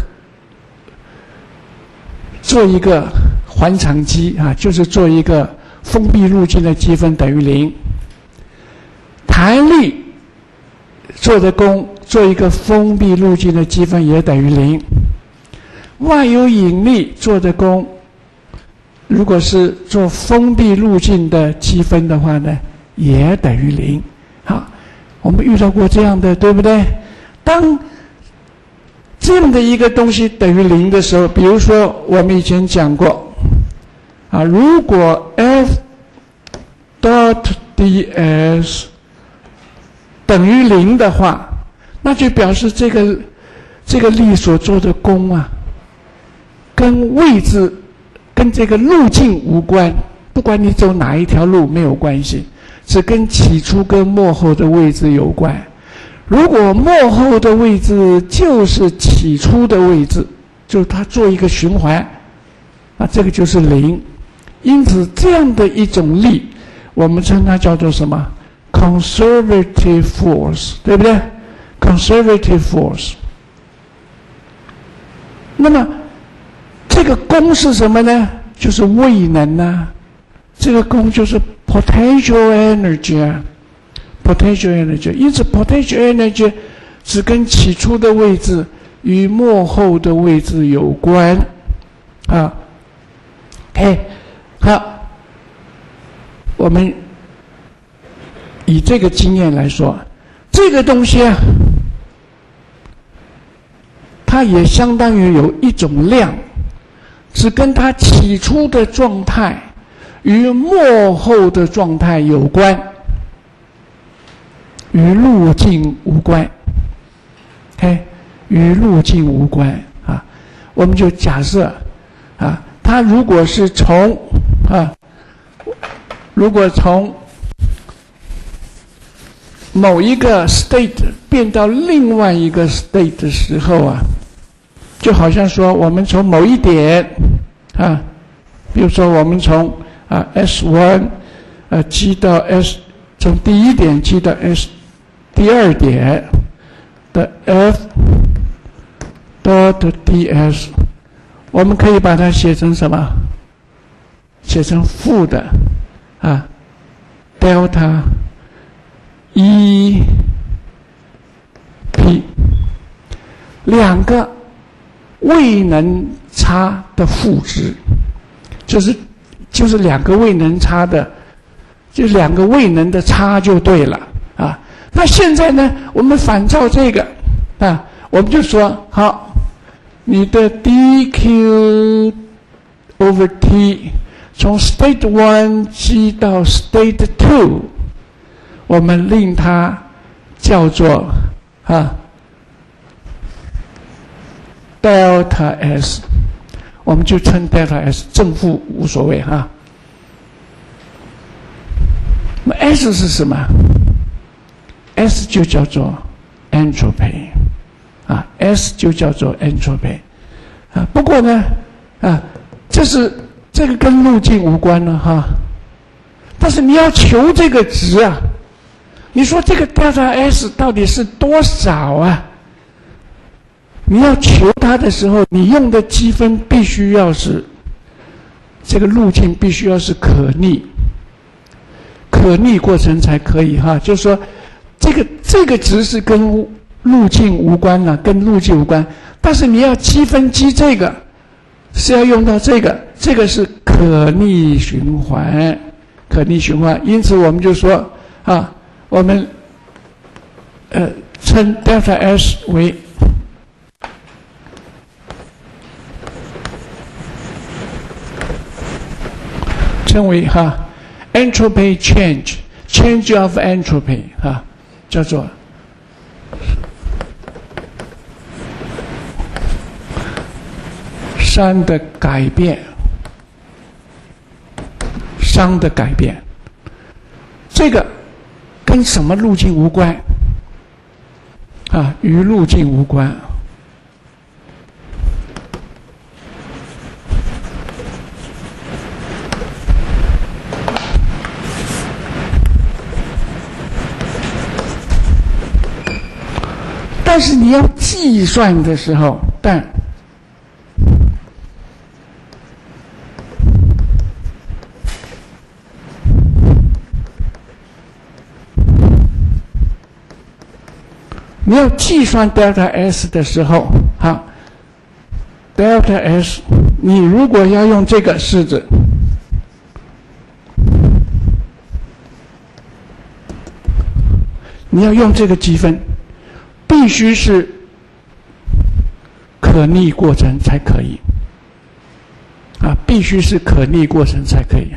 个环场积就是做一个封闭路径的积分等于0。弹力做的功，做一个封闭路径的积分也等于0。万有引力做的功，如果是做封闭路径的积分的话呢，也等于0。好，我们遇到过这样的，对不对？当这样的一个东西等于0的时候，比如说我们以前讲过如果 F dot ds 等于0的话，那就表示这个力所做的功跟位置跟这个路径无关，不管你走哪一条路没有关系，只跟起初跟末后的位置有关。如果末后的位置就是起初的位置， 就它做一个循环，这个就是零。因此，这样的一种力，我们称它叫做什么 ？conservative force， 对不对 ？conservative force。那么，这个功是什么呢？就是位能啊。这个功就是 potential energy 啊 ，potential energy。因此 potential energy 只跟起初的位置与末后的位置有关啊。OK， 好，我们以这个经验来说，这个东西啊，它也相当于有一种量，只跟它起初的状态与末后的状态有关，与路径无关。OK， 与路径无关啊。我们就假设啊，它如果是从某一个 state 变到另外一个 state 的时候啊，就好像说我们从某一点啊，比如说我们从S1 积到 S， 从第一点积到 S 第二点的 F dot ds， 我们可以把它写成什么？写成负的delta E P， 两个位能差的负值，就是两个位能差的，就两个位能的差就对了啊。那现在呢，我们反照这个我们就说好，你的 dq over t 从 state 1 积到 state 2， 我们令它叫做delta s， 我们就称 delta s， 正负无所谓哈。那么 s 是什么 ？s 就叫做 entropy s 就叫做 entropy 不过呢这个跟路径无关了哈。但是你要求这个值啊，你说这个 delta s 到底是多少啊？你要求它的时候，你用的积分必须要是这个路径必须要是可逆过程才可以哈。就是说，这个值是跟路径无关了，跟路径无关。但是你要积分积这个，是要用到这个是可逆循环，因此我们就说我们称 delta s 为entropy change of entropy 叫做熵的改变，这个跟什么路径无关与路径无关。但是你要计算的时候，你要计算 delta s 的时候delta s 你如果要用这个式子，你要用这个积分，必须是可逆过程才可以必须是可逆过程才可以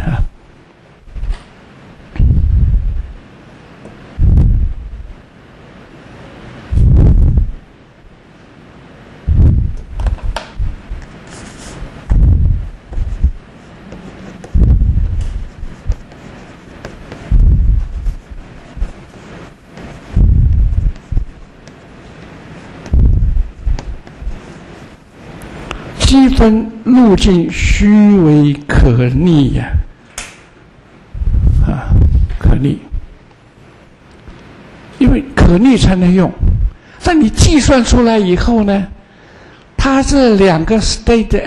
积分路径虚为可逆呀，可逆，因为可逆才能用。但你计算出来以后呢，它这两个 state 的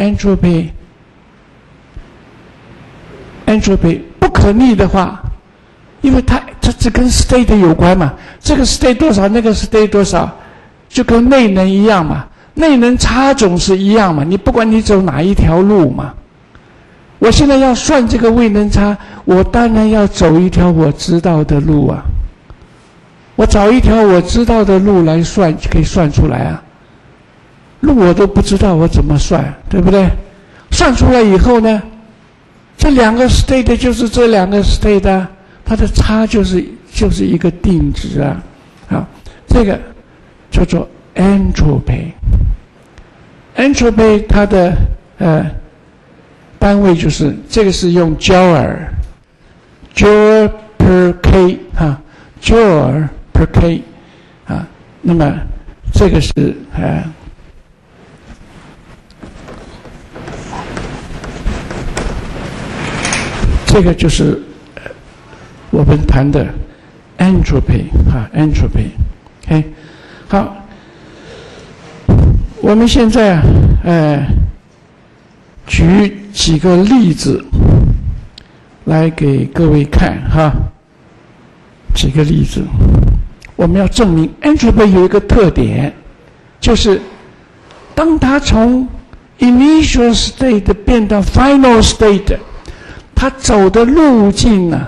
entropy 不可逆的话，因为它只跟 state 有关嘛，这个 state 多少，那个 state 多少，就跟内能一样嘛，内能差总是一样嘛，你不管你走哪一条路嘛。我现在要算这个位能差，我当然要走一条我知道的路啊。我找一条我知道的路来算，可以算出来啊。路我都不知道，我怎么算，对不对？算出来以后呢，这两个 state 就是这两个 state 啊，它的差就是一个定值啊。好，这个叫做 entropy。entropy 它的单位就是这个是用 joule per k joule per k 那么这个是这个就是我们谈的 entropy entropy。 OK， 好，我们现在举几个例子来给各位看几个例子，我们要证明 entropy 有一个特点，就是当它从 initial state 变到 final state， 它走的路径呢，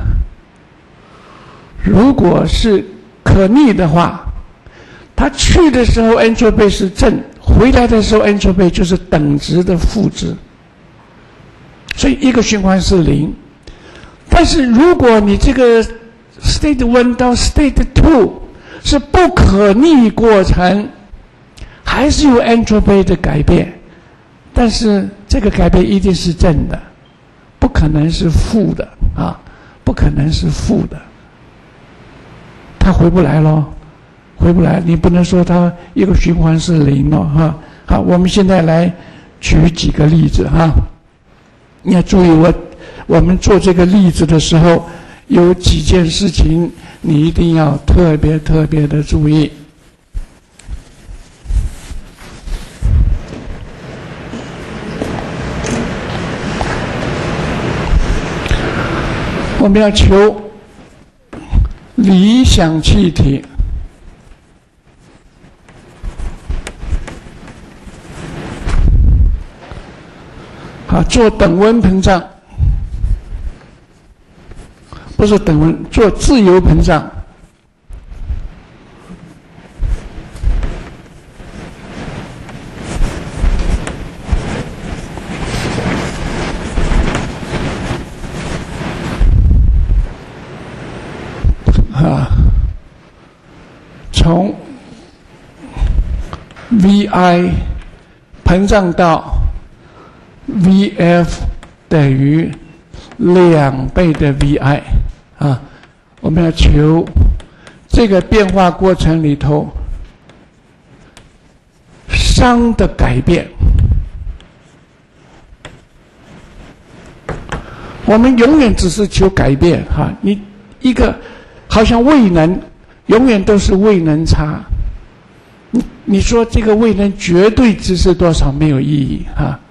如果是可逆的话，它去的时候 entropy 是正，回来的时候 entropy 就是等值的负值，所以一个循环是0。但是如果你这个 state 1到 state 2是不可逆过程，还是有 entropy 的改变，但是这个改变一定是正的，不可能是负的不可能是负的，它回不来咯，回不来，你不能说它一个循环是0咯好，我们现在来举几个例子你要注意，我们做这个例子的时候，有几件事情你一定要特别的注意。我们要求理想气体做等温膨胀，不是等温，做自由膨胀。从 VI 膨胀到 VF 等于2倍的 VI 我们要求这个变化过程里头熵的改变。我们永远只是求改变你一个好像位能永远都是位能差，你说这个位能绝对值是多少没有意义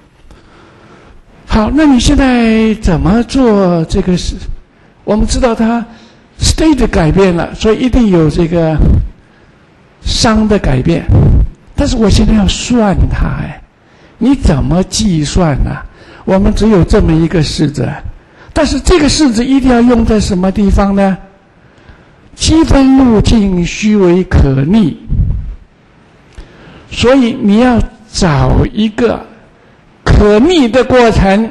好，那你现在怎么做这个事？我们知道它 state 改变了，所以一定有这个熵的改变。但是我现在要算它你怎么计算呢？我们只有这么一个式子，但是这个式子一定要用在什么地方呢？积分路径虚为可逆，所以你要找一个可逆的过程，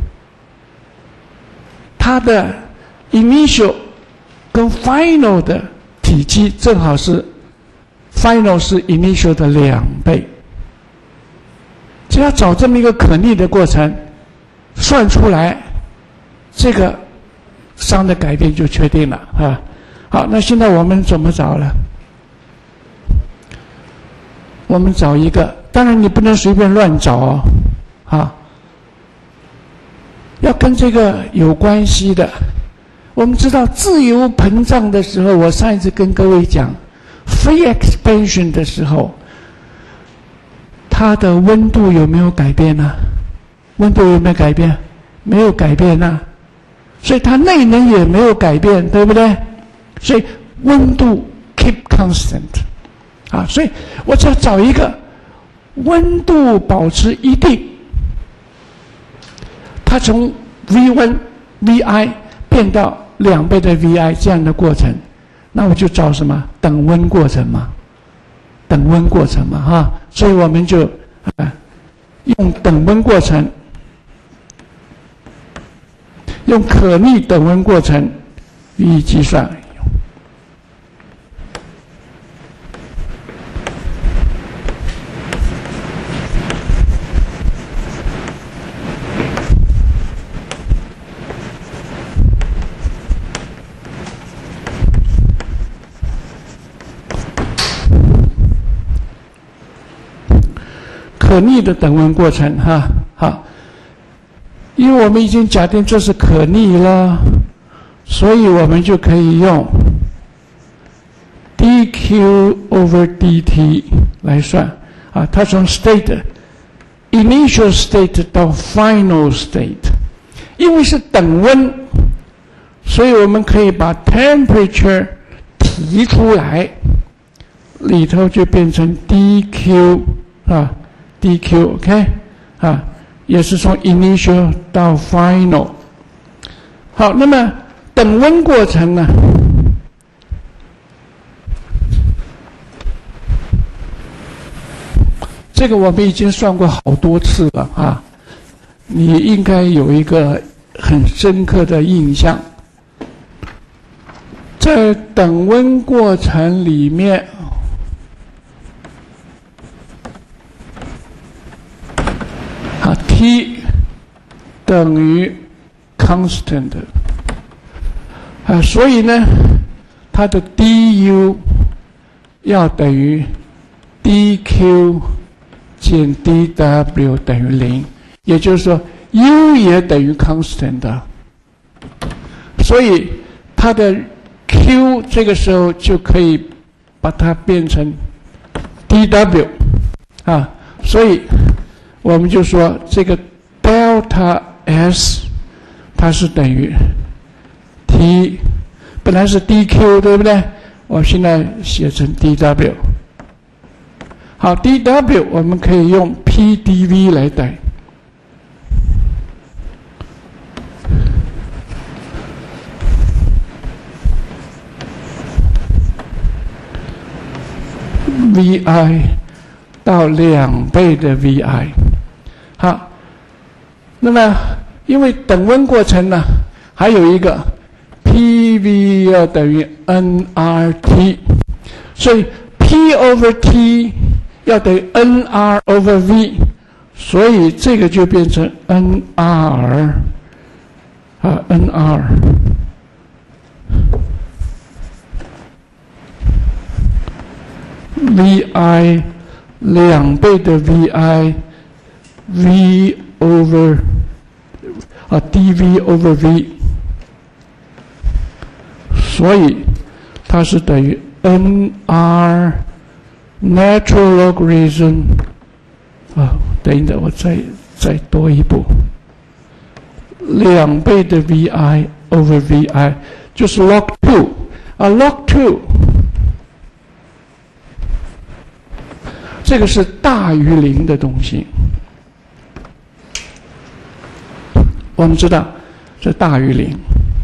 它的 initial 跟 final 的体积正好是 final 是 initial 的2倍。只要找这么一个可逆的过程，算出来这个熵的改变就确定了好，那现在我们怎么找呢？我们找一个，当然你不能随便乱找啊，要跟这个有关系的。我们知道自由膨胀的时候，我上一次跟各位讲 free expansion 的时候，它的温度有没有改变呢？温度有没有改变？没有改变呢，所以它内能也没有改变，对不对？所以温度 keep constant 啊，所以我只要找一个温度保持一定，它从 V1 VI 变到2倍的 VI 这样的过程，那我就找什么？等温过程嘛，等温过程嘛，哈，所以我们就用等温过程，用可逆等温过程予以计算。可逆的等温过程，哈，好，因为我们已经假定这是可逆了，所以我们就可以用 dq over dt 来算啊。它从 initial state 到 final state， 因为是等温，所以我们可以把 temperature 提出来，里头就变成 dq 啊。dq OK 啊，也是从 initial 到 final。好，那么等温过程呢？这个我们已经算过好多次了啊，你应该有一个很深刻的印象。在等温过程里面，T 等于 constant 所以呢，它的 du 要等于 dq 减 dw 等于0，也就是说 u 也等于 constant 所以它的 q 这个时候就可以把它变成 dw 所以我们就说这个 delta S 它是等于 T， 本来是 dq 对不对？我现在写成 dw。好 ，dw 我们可以用 Pdv 来代。VI 到2倍的 VI。好，那么因为等温过程呢，还有一个 PV 要等于 nRT， 所以 P over T 要等于 nR over V， 所以这个就变成 nR nR。VI 2倍的 VI V over dV over V， 所以它是等于 nR natural logarithm 等一等，我再多一步，2倍的 VI over VI 就是 log 2log 2。这个是大于0的东西，我们知道这大于0。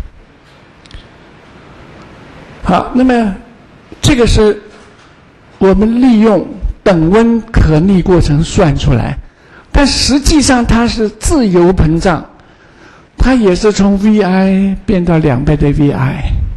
好，那么这个是我们利用等温可逆过程算出来，但实际上它是自由膨胀，它也是从 VI 变到2倍的 VI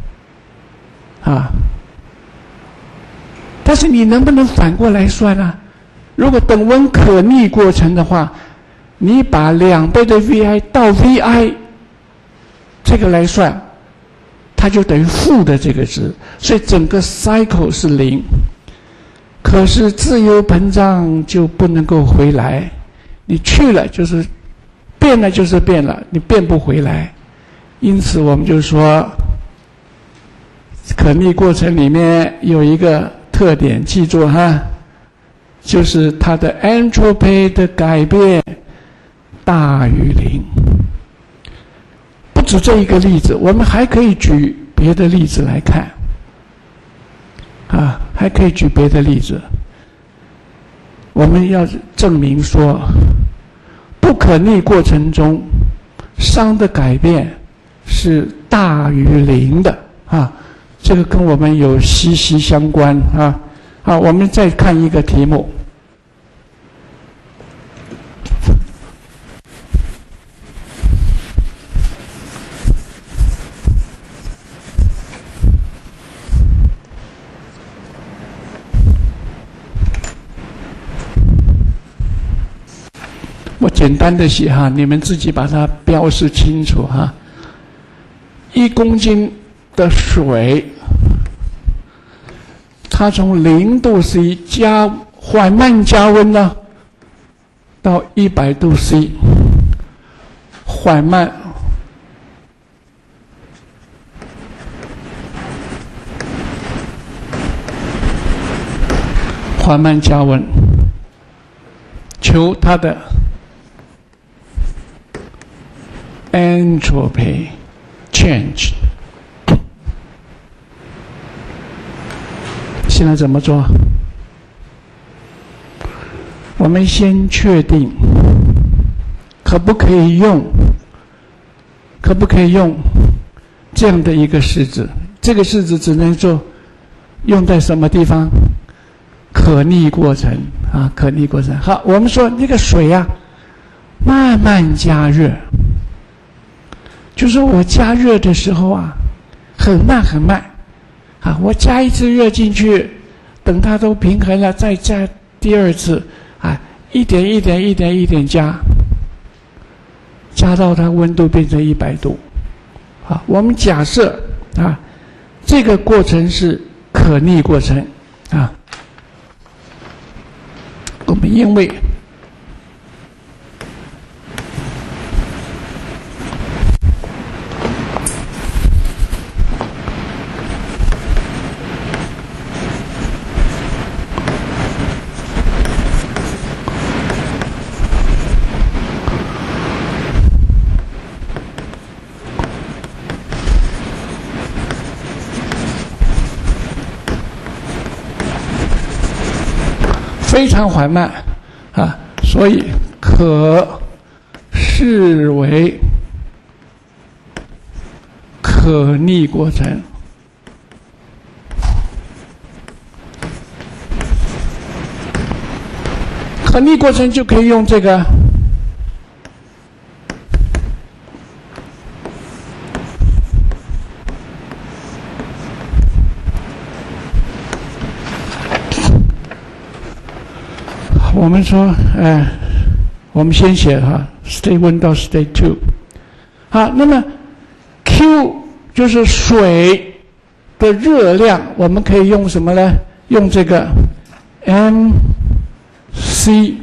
但是你能不能反过来算啊？如果等温可逆过程的话，你把2倍的 VI 到 VI 这个来算，它就等于负的这个值，所以整个 cycle 是0。可是自由膨胀就不能够回来， 你去了就是变了，就是变了，你变不回来。因此，我们就说，可逆过程里面有一个特点，记住哈，就是它的 entropy 的改变大于0。不止这一个例子，我们还可以举别的例子来看。还可以举别的例子。我们要证明说，不可逆过程中熵的改变是大于0的这个跟我们有息息相关好，我们再看一个题目。我简单的写你们自己把它标示清楚1公斤的水，它从0度C 缓慢加温呢，到100度C， 缓慢加温，求它的entropy change。 现在怎么做？我们先确定可不可以用这样的一个式子。这个式子只能用在什么地方？可逆过程可逆过程。好，我们说那个水慢慢加热，就是我加热的时候很慢很慢我加一次热进去，等它都平衡了再加第二次一点加到它温度变成100度。我们假设这个过程是可逆过程我们因为非常缓慢所以可视为可逆过程。可逆过程就可以用这个我们说我们先写state 1到 state 2。好，那么 Q 就是水的热量，我们可以用什么呢？用这个 mc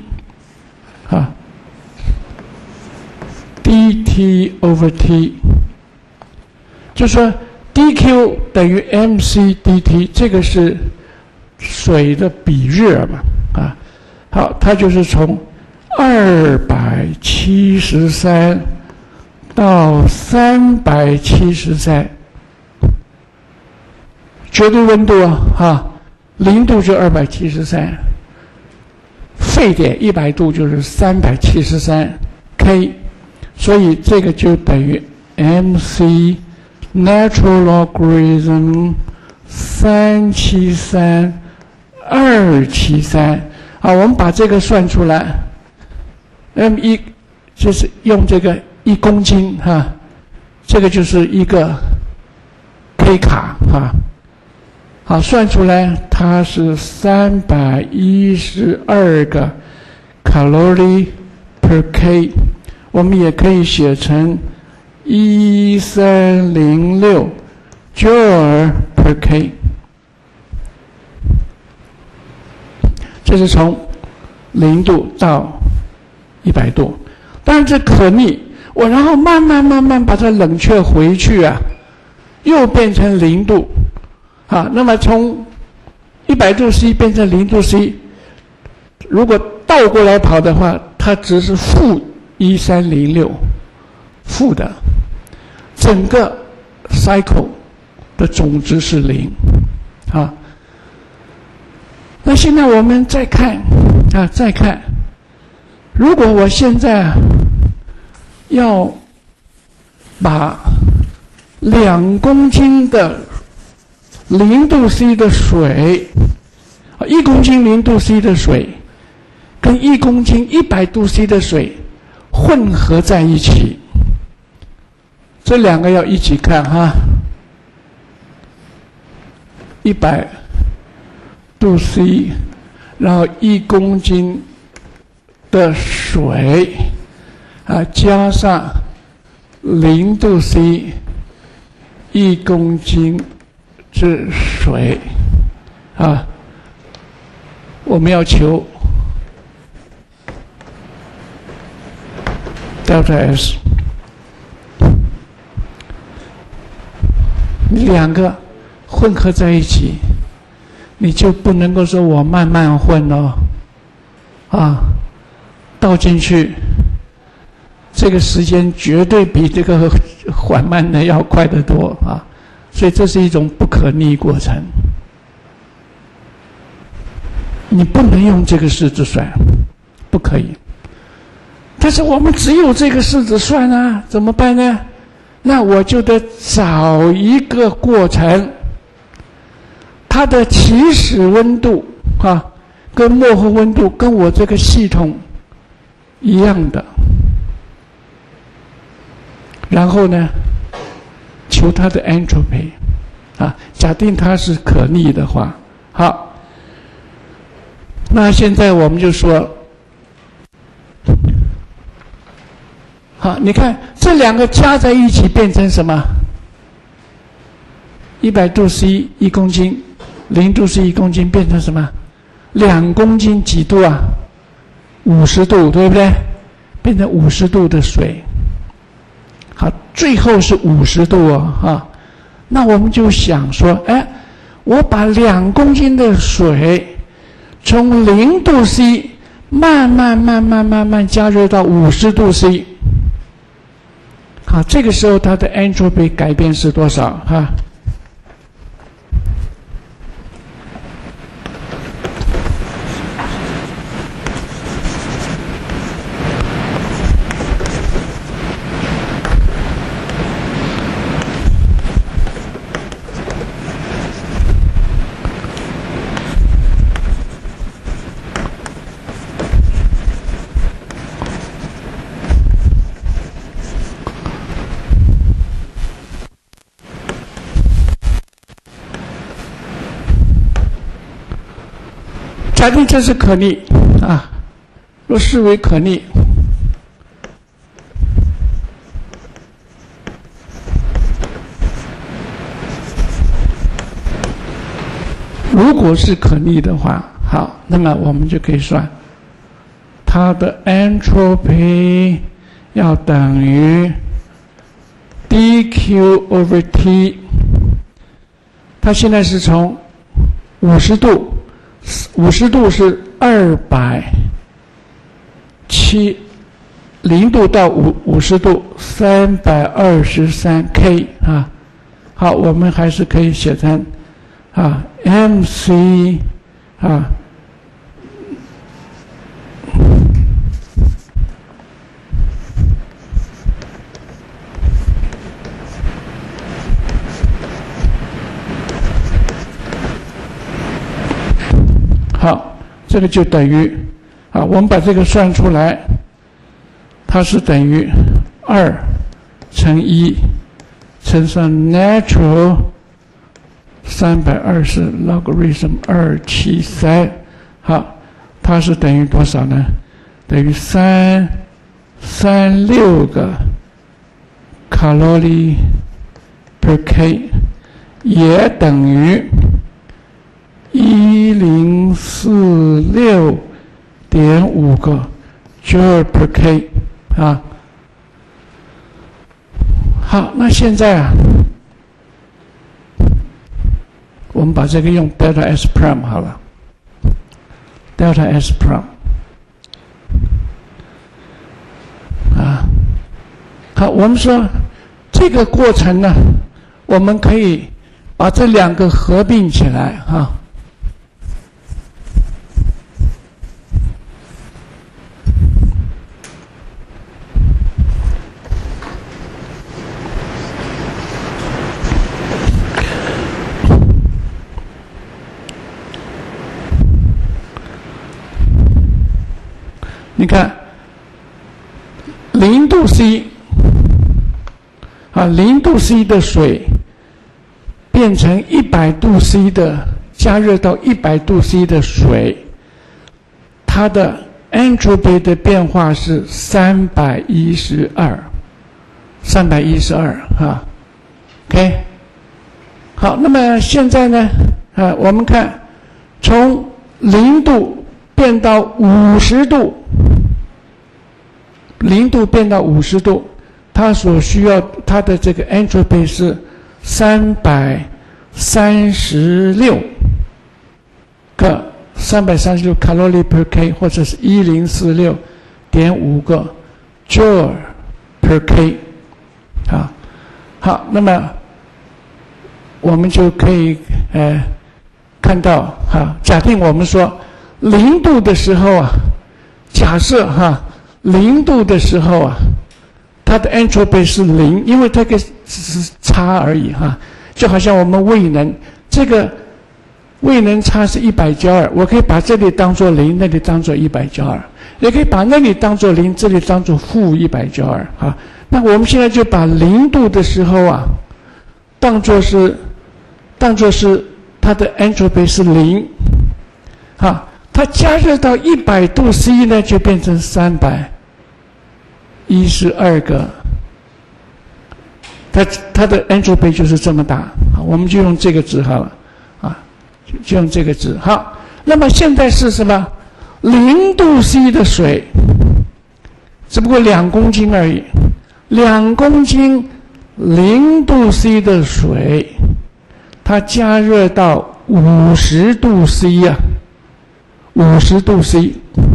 dt over t， 就说 dq 等于 mc dt， 这个是水的比热嘛好，它就是从273到373，绝对温度0度就273，沸点100度就是373 K， 所以这个就等于 mc natural logarithm 373 好，我们把这个算出来 ，m1 就是用这个1公斤这个就是一个 K 卡好，算出来它是312个 calorie per K， 我们也可以写成1306 joule per K。这是从0度到 100度。当然这可逆，我然后慢慢把它冷却回去啊，又变成0度，啊，那么从100度 C 变成0度 C， 如果倒过来跑的话，它只是负1306，负的，整个 cycle 的总值是0，啊。那现在我们再看，如果我现在要把2公斤的0度 C 的水，1公斤0度 C 的水，跟1公斤100度 C 的水混合在一起，这两个要一起看哈。100度 C， 然后1公斤的水啊，加上0度 C， 1公斤之水啊，我们要求 delta S， 你两个混合在一起，你就不能够说我慢慢混哦，啊，倒进去，这个时间绝对比这个缓慢的要快得多啊，所以这是一种不可逆过程。你不能用这个式子算，不可以。但是我们只有这个式子算啊，怎么办呢？那我就得找一个过程，它的起始温度啊，跟末后温度跟我这个系统一样的，然后呢，求它的 entropy 啊，假定它是可逆的话，好，那现在我们就说，好，你看这两个加在一起变成什么？100度 C 1公斤，0度 C 1公斤变成什么？2公斤几度啊？50度，对不对？变成50度的水。好，最后是50度哦，哈。那我们就想说，哎，我把2公斤的水从0度 C 慢慢加热到50度 C。好，这个时候它的 entropy 改变是多少？哈。假定这是可逆啊，若视为可逆，如果是可逆的话，好，那么我们就可以算它的 entropy 要等于 dq over t， 它现在是从50度。50度是270度到50度323 K 啊。好，我们还是可以写成啊 MC 啊好，这个就等于啊，我们把这个算出来，它是等于2乘1乘上 natural 320 logarithm 273，好，它是等于多少呢？等于336个 calorie per K， 也等于1046.5个 joule per K 啊。好，那现在啊，我们把这个用 delta S prime 好了 ，delta S prime 啊。好，我们说这个过程呢，我们可以把这两个合并起来哈。你看，0度C 啊，0度C 的水变成100度C 的加热到100度C 的水，它的 entropy 的变化是312哈 ，OK， 好，那么现在呢，我们看从0度变到50度。0度变到50度，它所需要它的这个 entropy 是336个336 calorie per K， 或者是1046.5个 joule per K 啊。好，那么我们就可以看到假定我们说0度的时候啊，假设0度的时候啊，它的 entropy 是0，因为这个只是差而已就好像我们位能，这个位能差是100焦耳，我可以把这里当作0，那里当作100焦耳，也可以把那里当作0，这里当作负100焦耳那我们现在就把0度的时候啊，当作是它的 entropy 是0它加热到100度C 呢，就变成312个，它的 entropy 就是这么大，我们就用这个值好了就用这个值。好，那么现在是什么？0度C 的水，只不过2公斤而已，2公斤0度C 的水，它加热到50度C 啊。50度C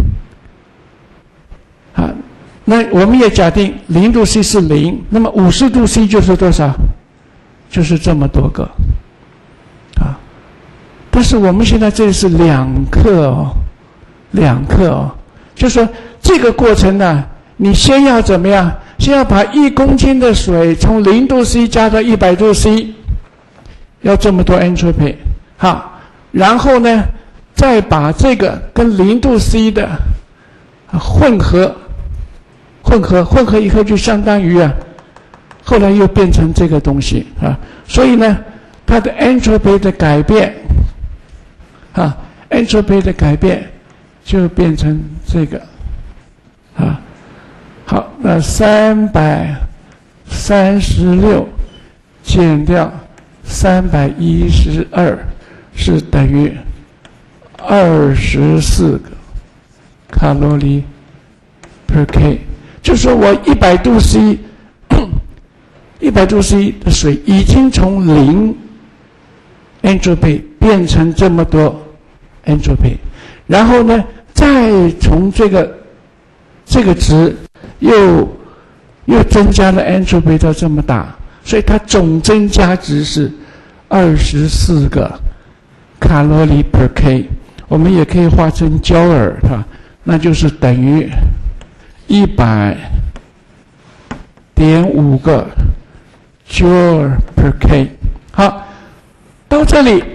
那我们也假定0度C 是0，那么50度C 就是多少？就是这么多个但是我们现在这里是2克2克就是说这个过程呢，你先要怎么样？先要把1公斤的水从0度C 加到100度C， 要这么多 entropy 然后呢再把这个跟0度C 的混合以后，就相当于后来又变成这个东西所以呢，它的 entropy 的改变entropy 的改变就变成这个好，那336减掉312是等于24个卡路里 per K， 就说我100度C 的水已经从0 entropy 变成这么多 entropy， 然后呢，再从这个值又增加了 entropy 到这么大，所以它总增加值是24个卡路里 per K。我们也可以化成焦耳那就是等于100.5个 joule per K。好，到这里，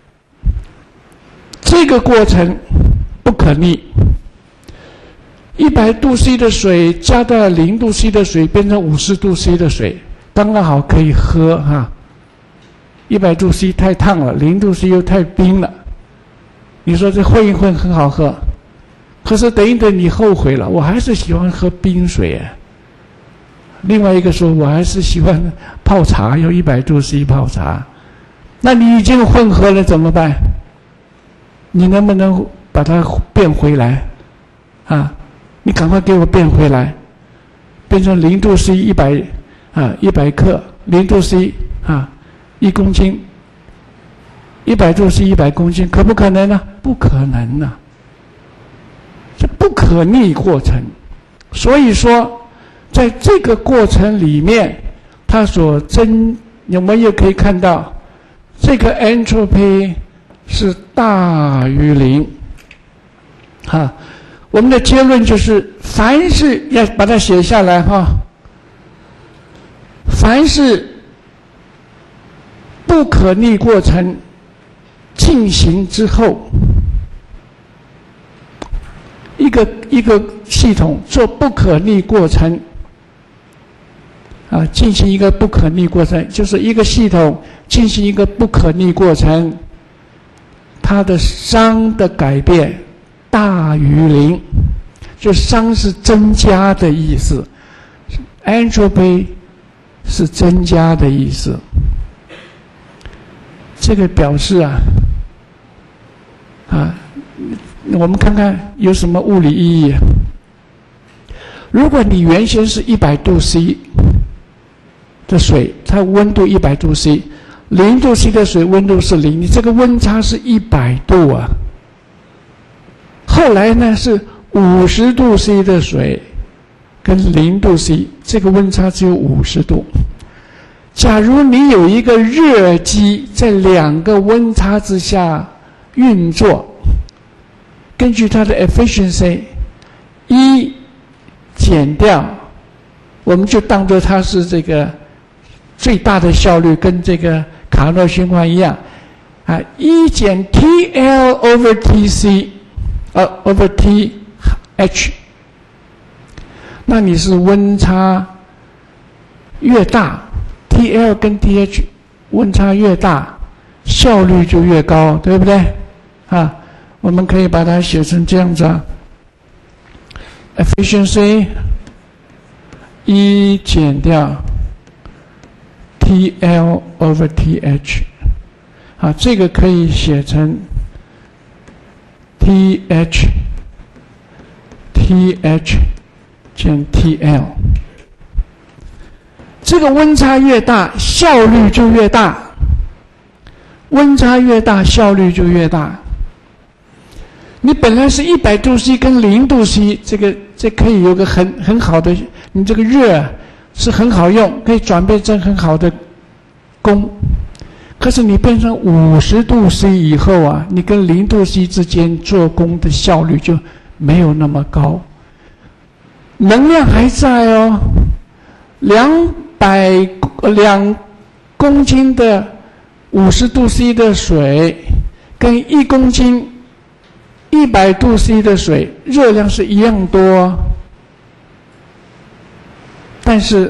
这个过程不可逆。100度C 的水加到0度C 的水变成50度C 的水，刚刚好可以喝100度C 太烫了，0度C 又太冰了。你说这混一混很好喝，可是等一等你后悔了，我还是喜欢喝冰水另外一个说，我还是喜欢泡茶，用100度C 泡茶。那你已经混合了怎么办？你能不能把它变回来你赶快给我变回来，变成0度 C 100克，0度 C 1公斤，100度 C 100公斤，可不可能呢？不可能呢，这不可逆过程。所以说，在这个过程里面，它所我们也可以看到，这个 entropy 是大于0。我们的结论就是，凡是要把它写下来凡是不可逆过程进行之后，一个系统做不可逆过程进行一个不可逆过程，就是一个系统进行一个不可逆过程，它的熵的改变大于0，就熵是增加的意思， entropy 是增加的意思。这个表示我们看看有什么物理意义。如果你原先是100度 C 的水，它温度100度 C，0度 C 的水温度是0，你这个温差是100度后来呢是50度 C 的水跟0度 C， 这个温差只有50度。假如你有一个热机在2个温差之下运作，根据它的 efficiency 1减掉，我们就当作它是这个最大的效率，跟这个卡诺循环一样1减 TL over TC over TH， 那你是温差越大， TL 跟 TH 温差越大，效率就越高，对不对我们可以把它写成这样子efficiency 1减掉 TL over TH， 这个可以写成 TH 减 TL， 这个温差越大，效率就越大，温差越大，效率就越大。你本来是100度 C 跟0度 C， 这可以有个很好的，你这个热是很好用，可以转变成很好的功。可是你变成50度 C 以后你跟0度 C 之间做功的效率就没有那么高，能量还在2公斤的50度 C 的水跟1公斤100度 C 的水热量是一样多，但是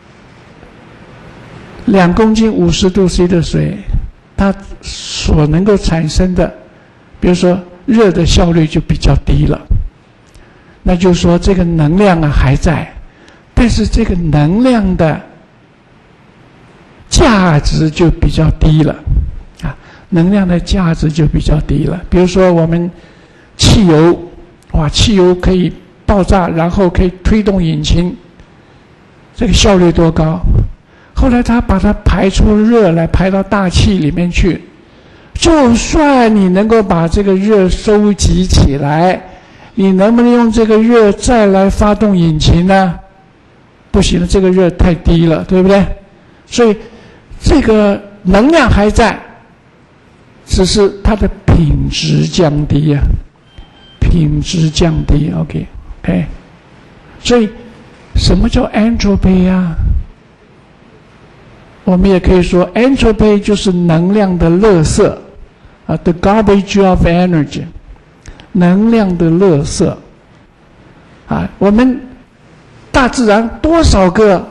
2公斤50度 C 的水，它所能够产生的，比如说热的效率就比较低了。那就是说这个能量还在，但是这个能量的价值就比较低了能量的价值就比较低了。比如说我们汽油可以爆炸，然后可以推动引擎，这个效率多高？后来他把它排出热来，排到大气里面去，就算你能够把这个热收集起来，你能不能用这个热再来发动引擎呢？不行了，这个热太低了，对不对？所以这个能量还在，只是它的品质降低品质降低 OK， 所以什么叫 entropy 我们也可以说 entropy 就是能量的垃圾the garbage of energy， 能量的垃圾我们大自然多少个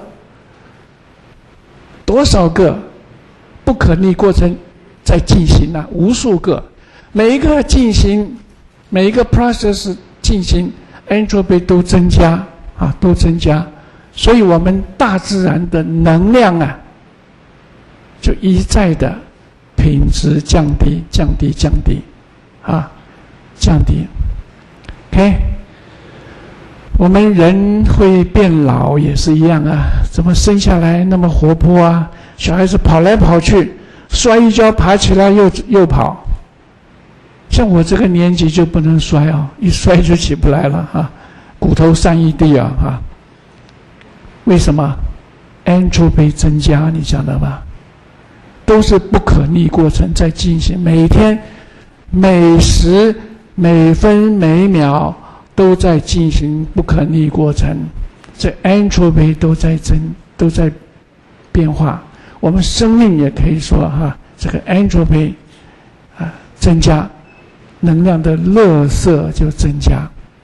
不可逆过程在进行无数个，每一个 process 进行 entropy 都增加都增加，所以我们大自然的能量就一再的品质降低OK， 我们人会变老也是一样啊，怎么生下来那么活泼啊？小孩子跑来跑去，摔一跤爬起来又跑。像我这个年纪就不能摔啊，一摔就起不来了啊，骨头散一地啊。为什么？ entropy 增加，你晓得吧？都是不可逆过程在进行，每天、每时、每分、每秒都在进行不可逆过程，这 entropy 都在变化。我们生命也可以说哈，这个 entropy 增加，能量的垃圾就增加。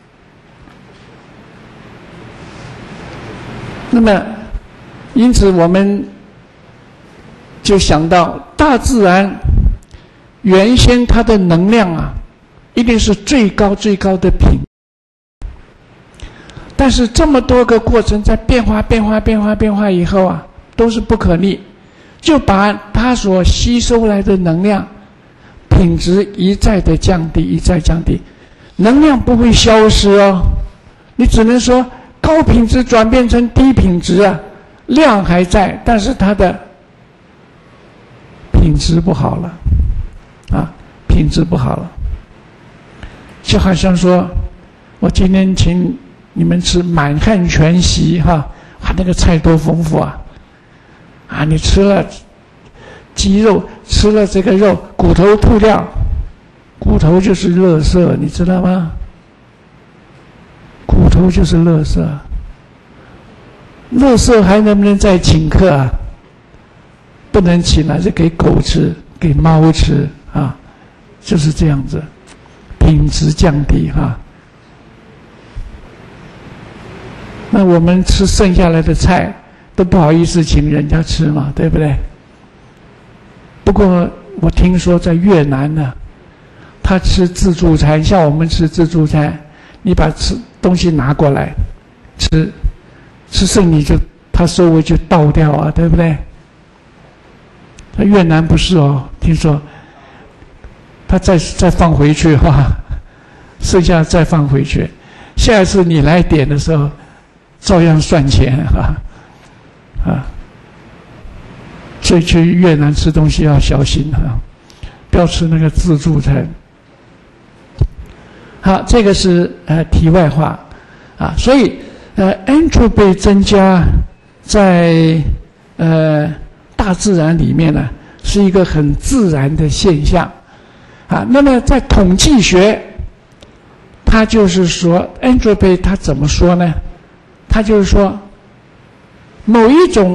那么，因此我们就想到大自然原先它的能量啊，一定是最高的频，但是这么多个过程在变化以后啊，都是不可逆，就把它所吸收来的能量品质一再的降低，能量不会消失哦，你只能说高品质转变成低品质啊，量还在，但是它的品质不好了啊，品质不好了。就好像说我今天请你们吃满汉全席哈，那个菜多丰富啊！你吃了鸡肉，吃了这个肉，骨头吐掉，骨头就是垃圾，你知道吗？骨头就是垃圾，垃圾还能不能再请客啊？不能请了，是给狗吃，给猫吃啊，就是这样子，品质降低哈。那我们吃剩下来的菜都不好意思请人家吃嘛，对不对？不过我听说在越南呢，他吃自助餐，像我们吃自助餐，你把东西拿过来吃剩你就他收回就倒掉啊，对不对？在越南不是哦，听说他再放回去哈，剩下再放回去，下一次你来点的时候照样算钱啊！所以去越南吃东西要小心啊，不要吃那个自助餐。好，这个是题外话啊，所以entropy 增加在大自然里面呢，是一个很自然的现象啊。那么在统计学，它就是说 entropy 它怎么说呢？它就是说某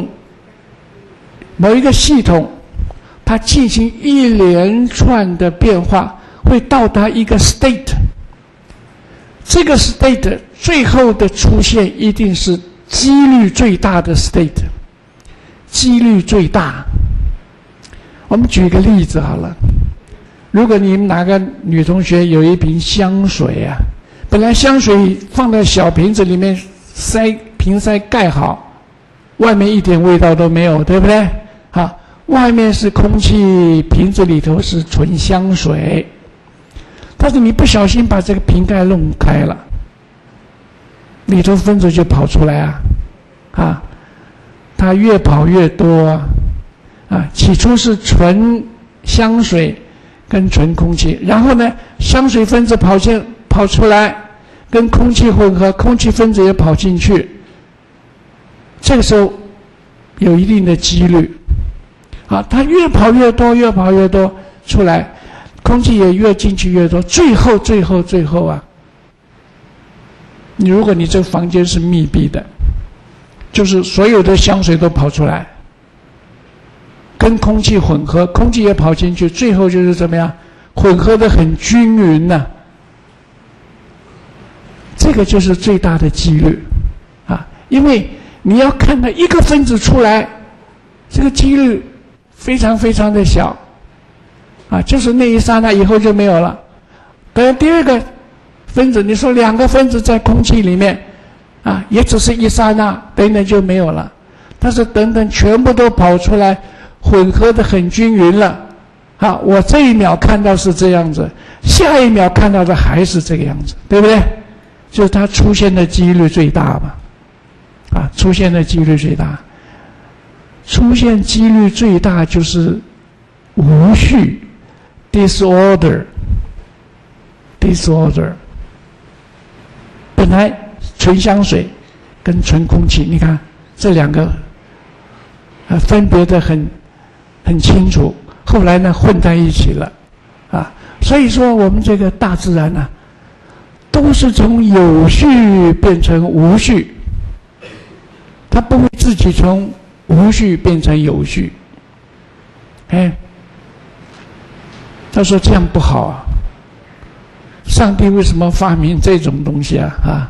一个系统，它进行一连串的变化，会到达一个 state， 这个 state 最后的出现一定是几率最大的 state， 几率最大。我们举个例子好了，如果你们哪个女同学有一瓶香水啊，本来香水放在小瓶子里面，瓶塞盖好，外面一点味道都没有，对不对？好，外面是空气，瓶子里头是纯香水，但是你不小心把这个瓶盖弄开了，里头分子就跑出来啊，它越跑越多起初是纯香水跟纯空气，然后呢，香水分子跑出来，跟空气混合，空气分子也跑进去，这个时候有一定的几率它越跑越多出来，空气也越进去越多，最后如果你这个房间是密闭的，就是所有的香水都跑出来，跟空气混合，空气也跑进去，最后就是怎么样，混合的很均匀这个就是最大的几率因为你要看到一个分子出来，这个几率非常的小就是那一刹那以后就没有了。可能第二个分子，你说两个分子在空气里面也只是一刹那，等等就没有了。但是等等全部都跑出来，混合的很均匀了我这一秒看到是这样子，下一秒看到的还是这个样子，对不对？ 就是它出现的几率最大嘛，啊，出现的几率最大，出现几率最大就是无序 disorder。本来纯香水跟纯空气，你看这两个分别的很清楚，后来呢混在一起了啊。所以说我们这个大自然呢，都是从有序变成无序，它不会自己从无序变成有序。哎，他说这样不好啊。上帝为什么发明这种东西啊？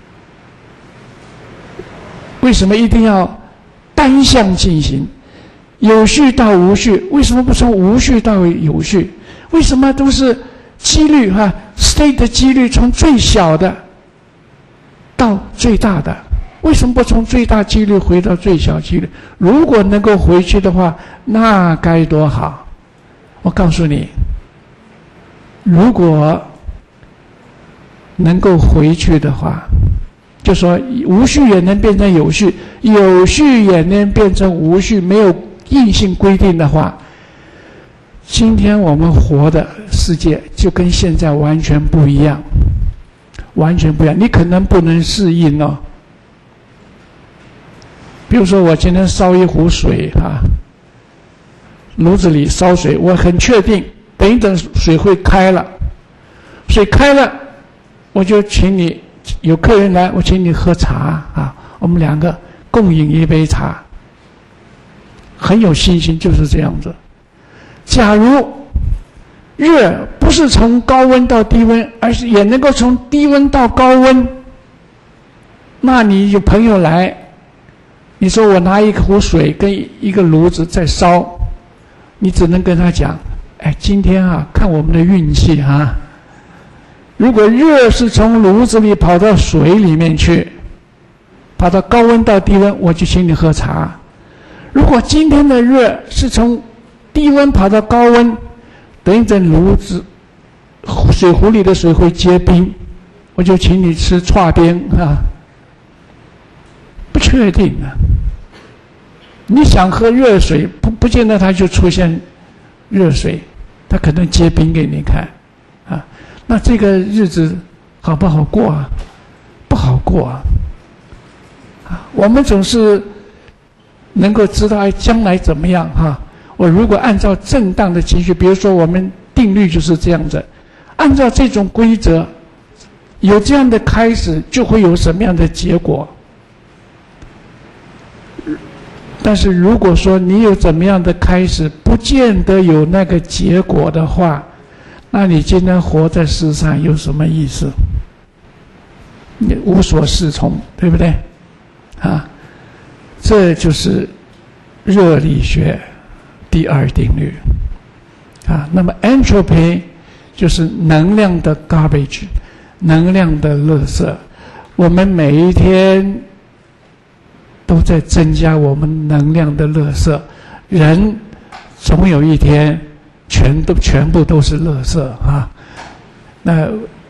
为什么一定要单向进行，有序到无序？为什么不从无序到有序？为什么都是几率state 的几率从最小的到最大的？为什么不从最大几率回到最小几率？如果能够回去的话，那该多好！我告诉你，如果能够回去的话，就说无序也能变成有序，有序也能变成无序，没有硬性规定的话，今天我们活的世界就跟现在完全不一样，完全不一样。你可能不能适应哦。比如说我今天烧一壶水炉子里烧水，我很确定等一等水会开了，水开了我就请你，有客人来，我请你喝茶我们两个共饮一杯茶，很有信心，就是这样子。假如热不是从高温到低温，而是也能够从低温到高温，那你有朋友来，你说我拿一壶水跟一个炉子在烧，你只能跟他讲，哎，今天看我们的运气如果热是从炉子里跑到水里面去，跑到高温到低温，我就请你喝茶。如果今天的热是从低温跑到高温，等一等炉子水壶里的水会结冰，我就请你吃剉冰不确定你想喝热水，不见得它就出现热水，它可能结冰给你看那这个日子好不好过不好过我们总是能够知道将来怎么样我如果按照正当的情绪，比如说我们定律就是这样子，按照这种规则，有这样的开始，就会有什么样的结果。但是如果说你有怎么样的开始，不见得有那个结果的话，那你今天活在世上有什么意思？你无所适从，对不对？这就是热力学第二定律那么 entropy 就是能量的 garbage， 能量的垃圾。我们每一天都在增加我们能量的垃圾，人总有一天全部都是垃圾那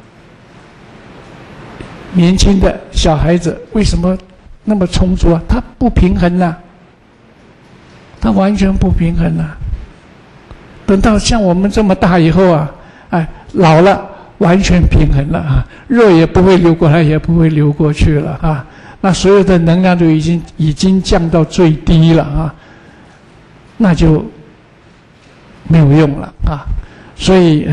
年轻的小孩子为什么那么充足他不平衡他完全不平衡等到像我们这么大以后老了完全平衡了热也不会流过来，也不会流过去了那所有的能量都已经降到最低了那就没有用了所以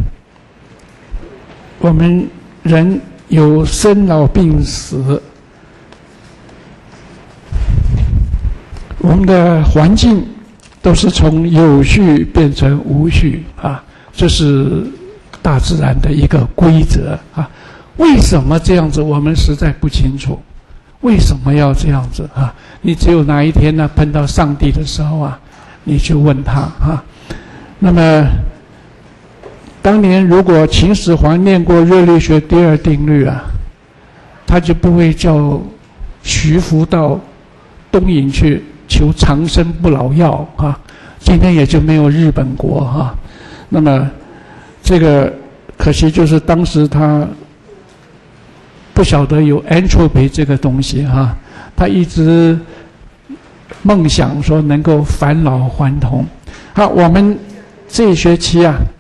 我们人有生老病死，我们的环境都是从有序变成无序这是大自然的一个规则为什么这样子我们实在不清楚，为什么要这样子你只有哪一天呢碰到上帝的时候你去问他那么当年如果秦始皇念过热力学第二定律他就不会叫徐福到东瀛去求长生不老药今天也就没有日本国那么这个可惜就是当时他不晓得有 entropy 这个东西哈，他一直梦想说能够返老还童。好，我们这一学期啊。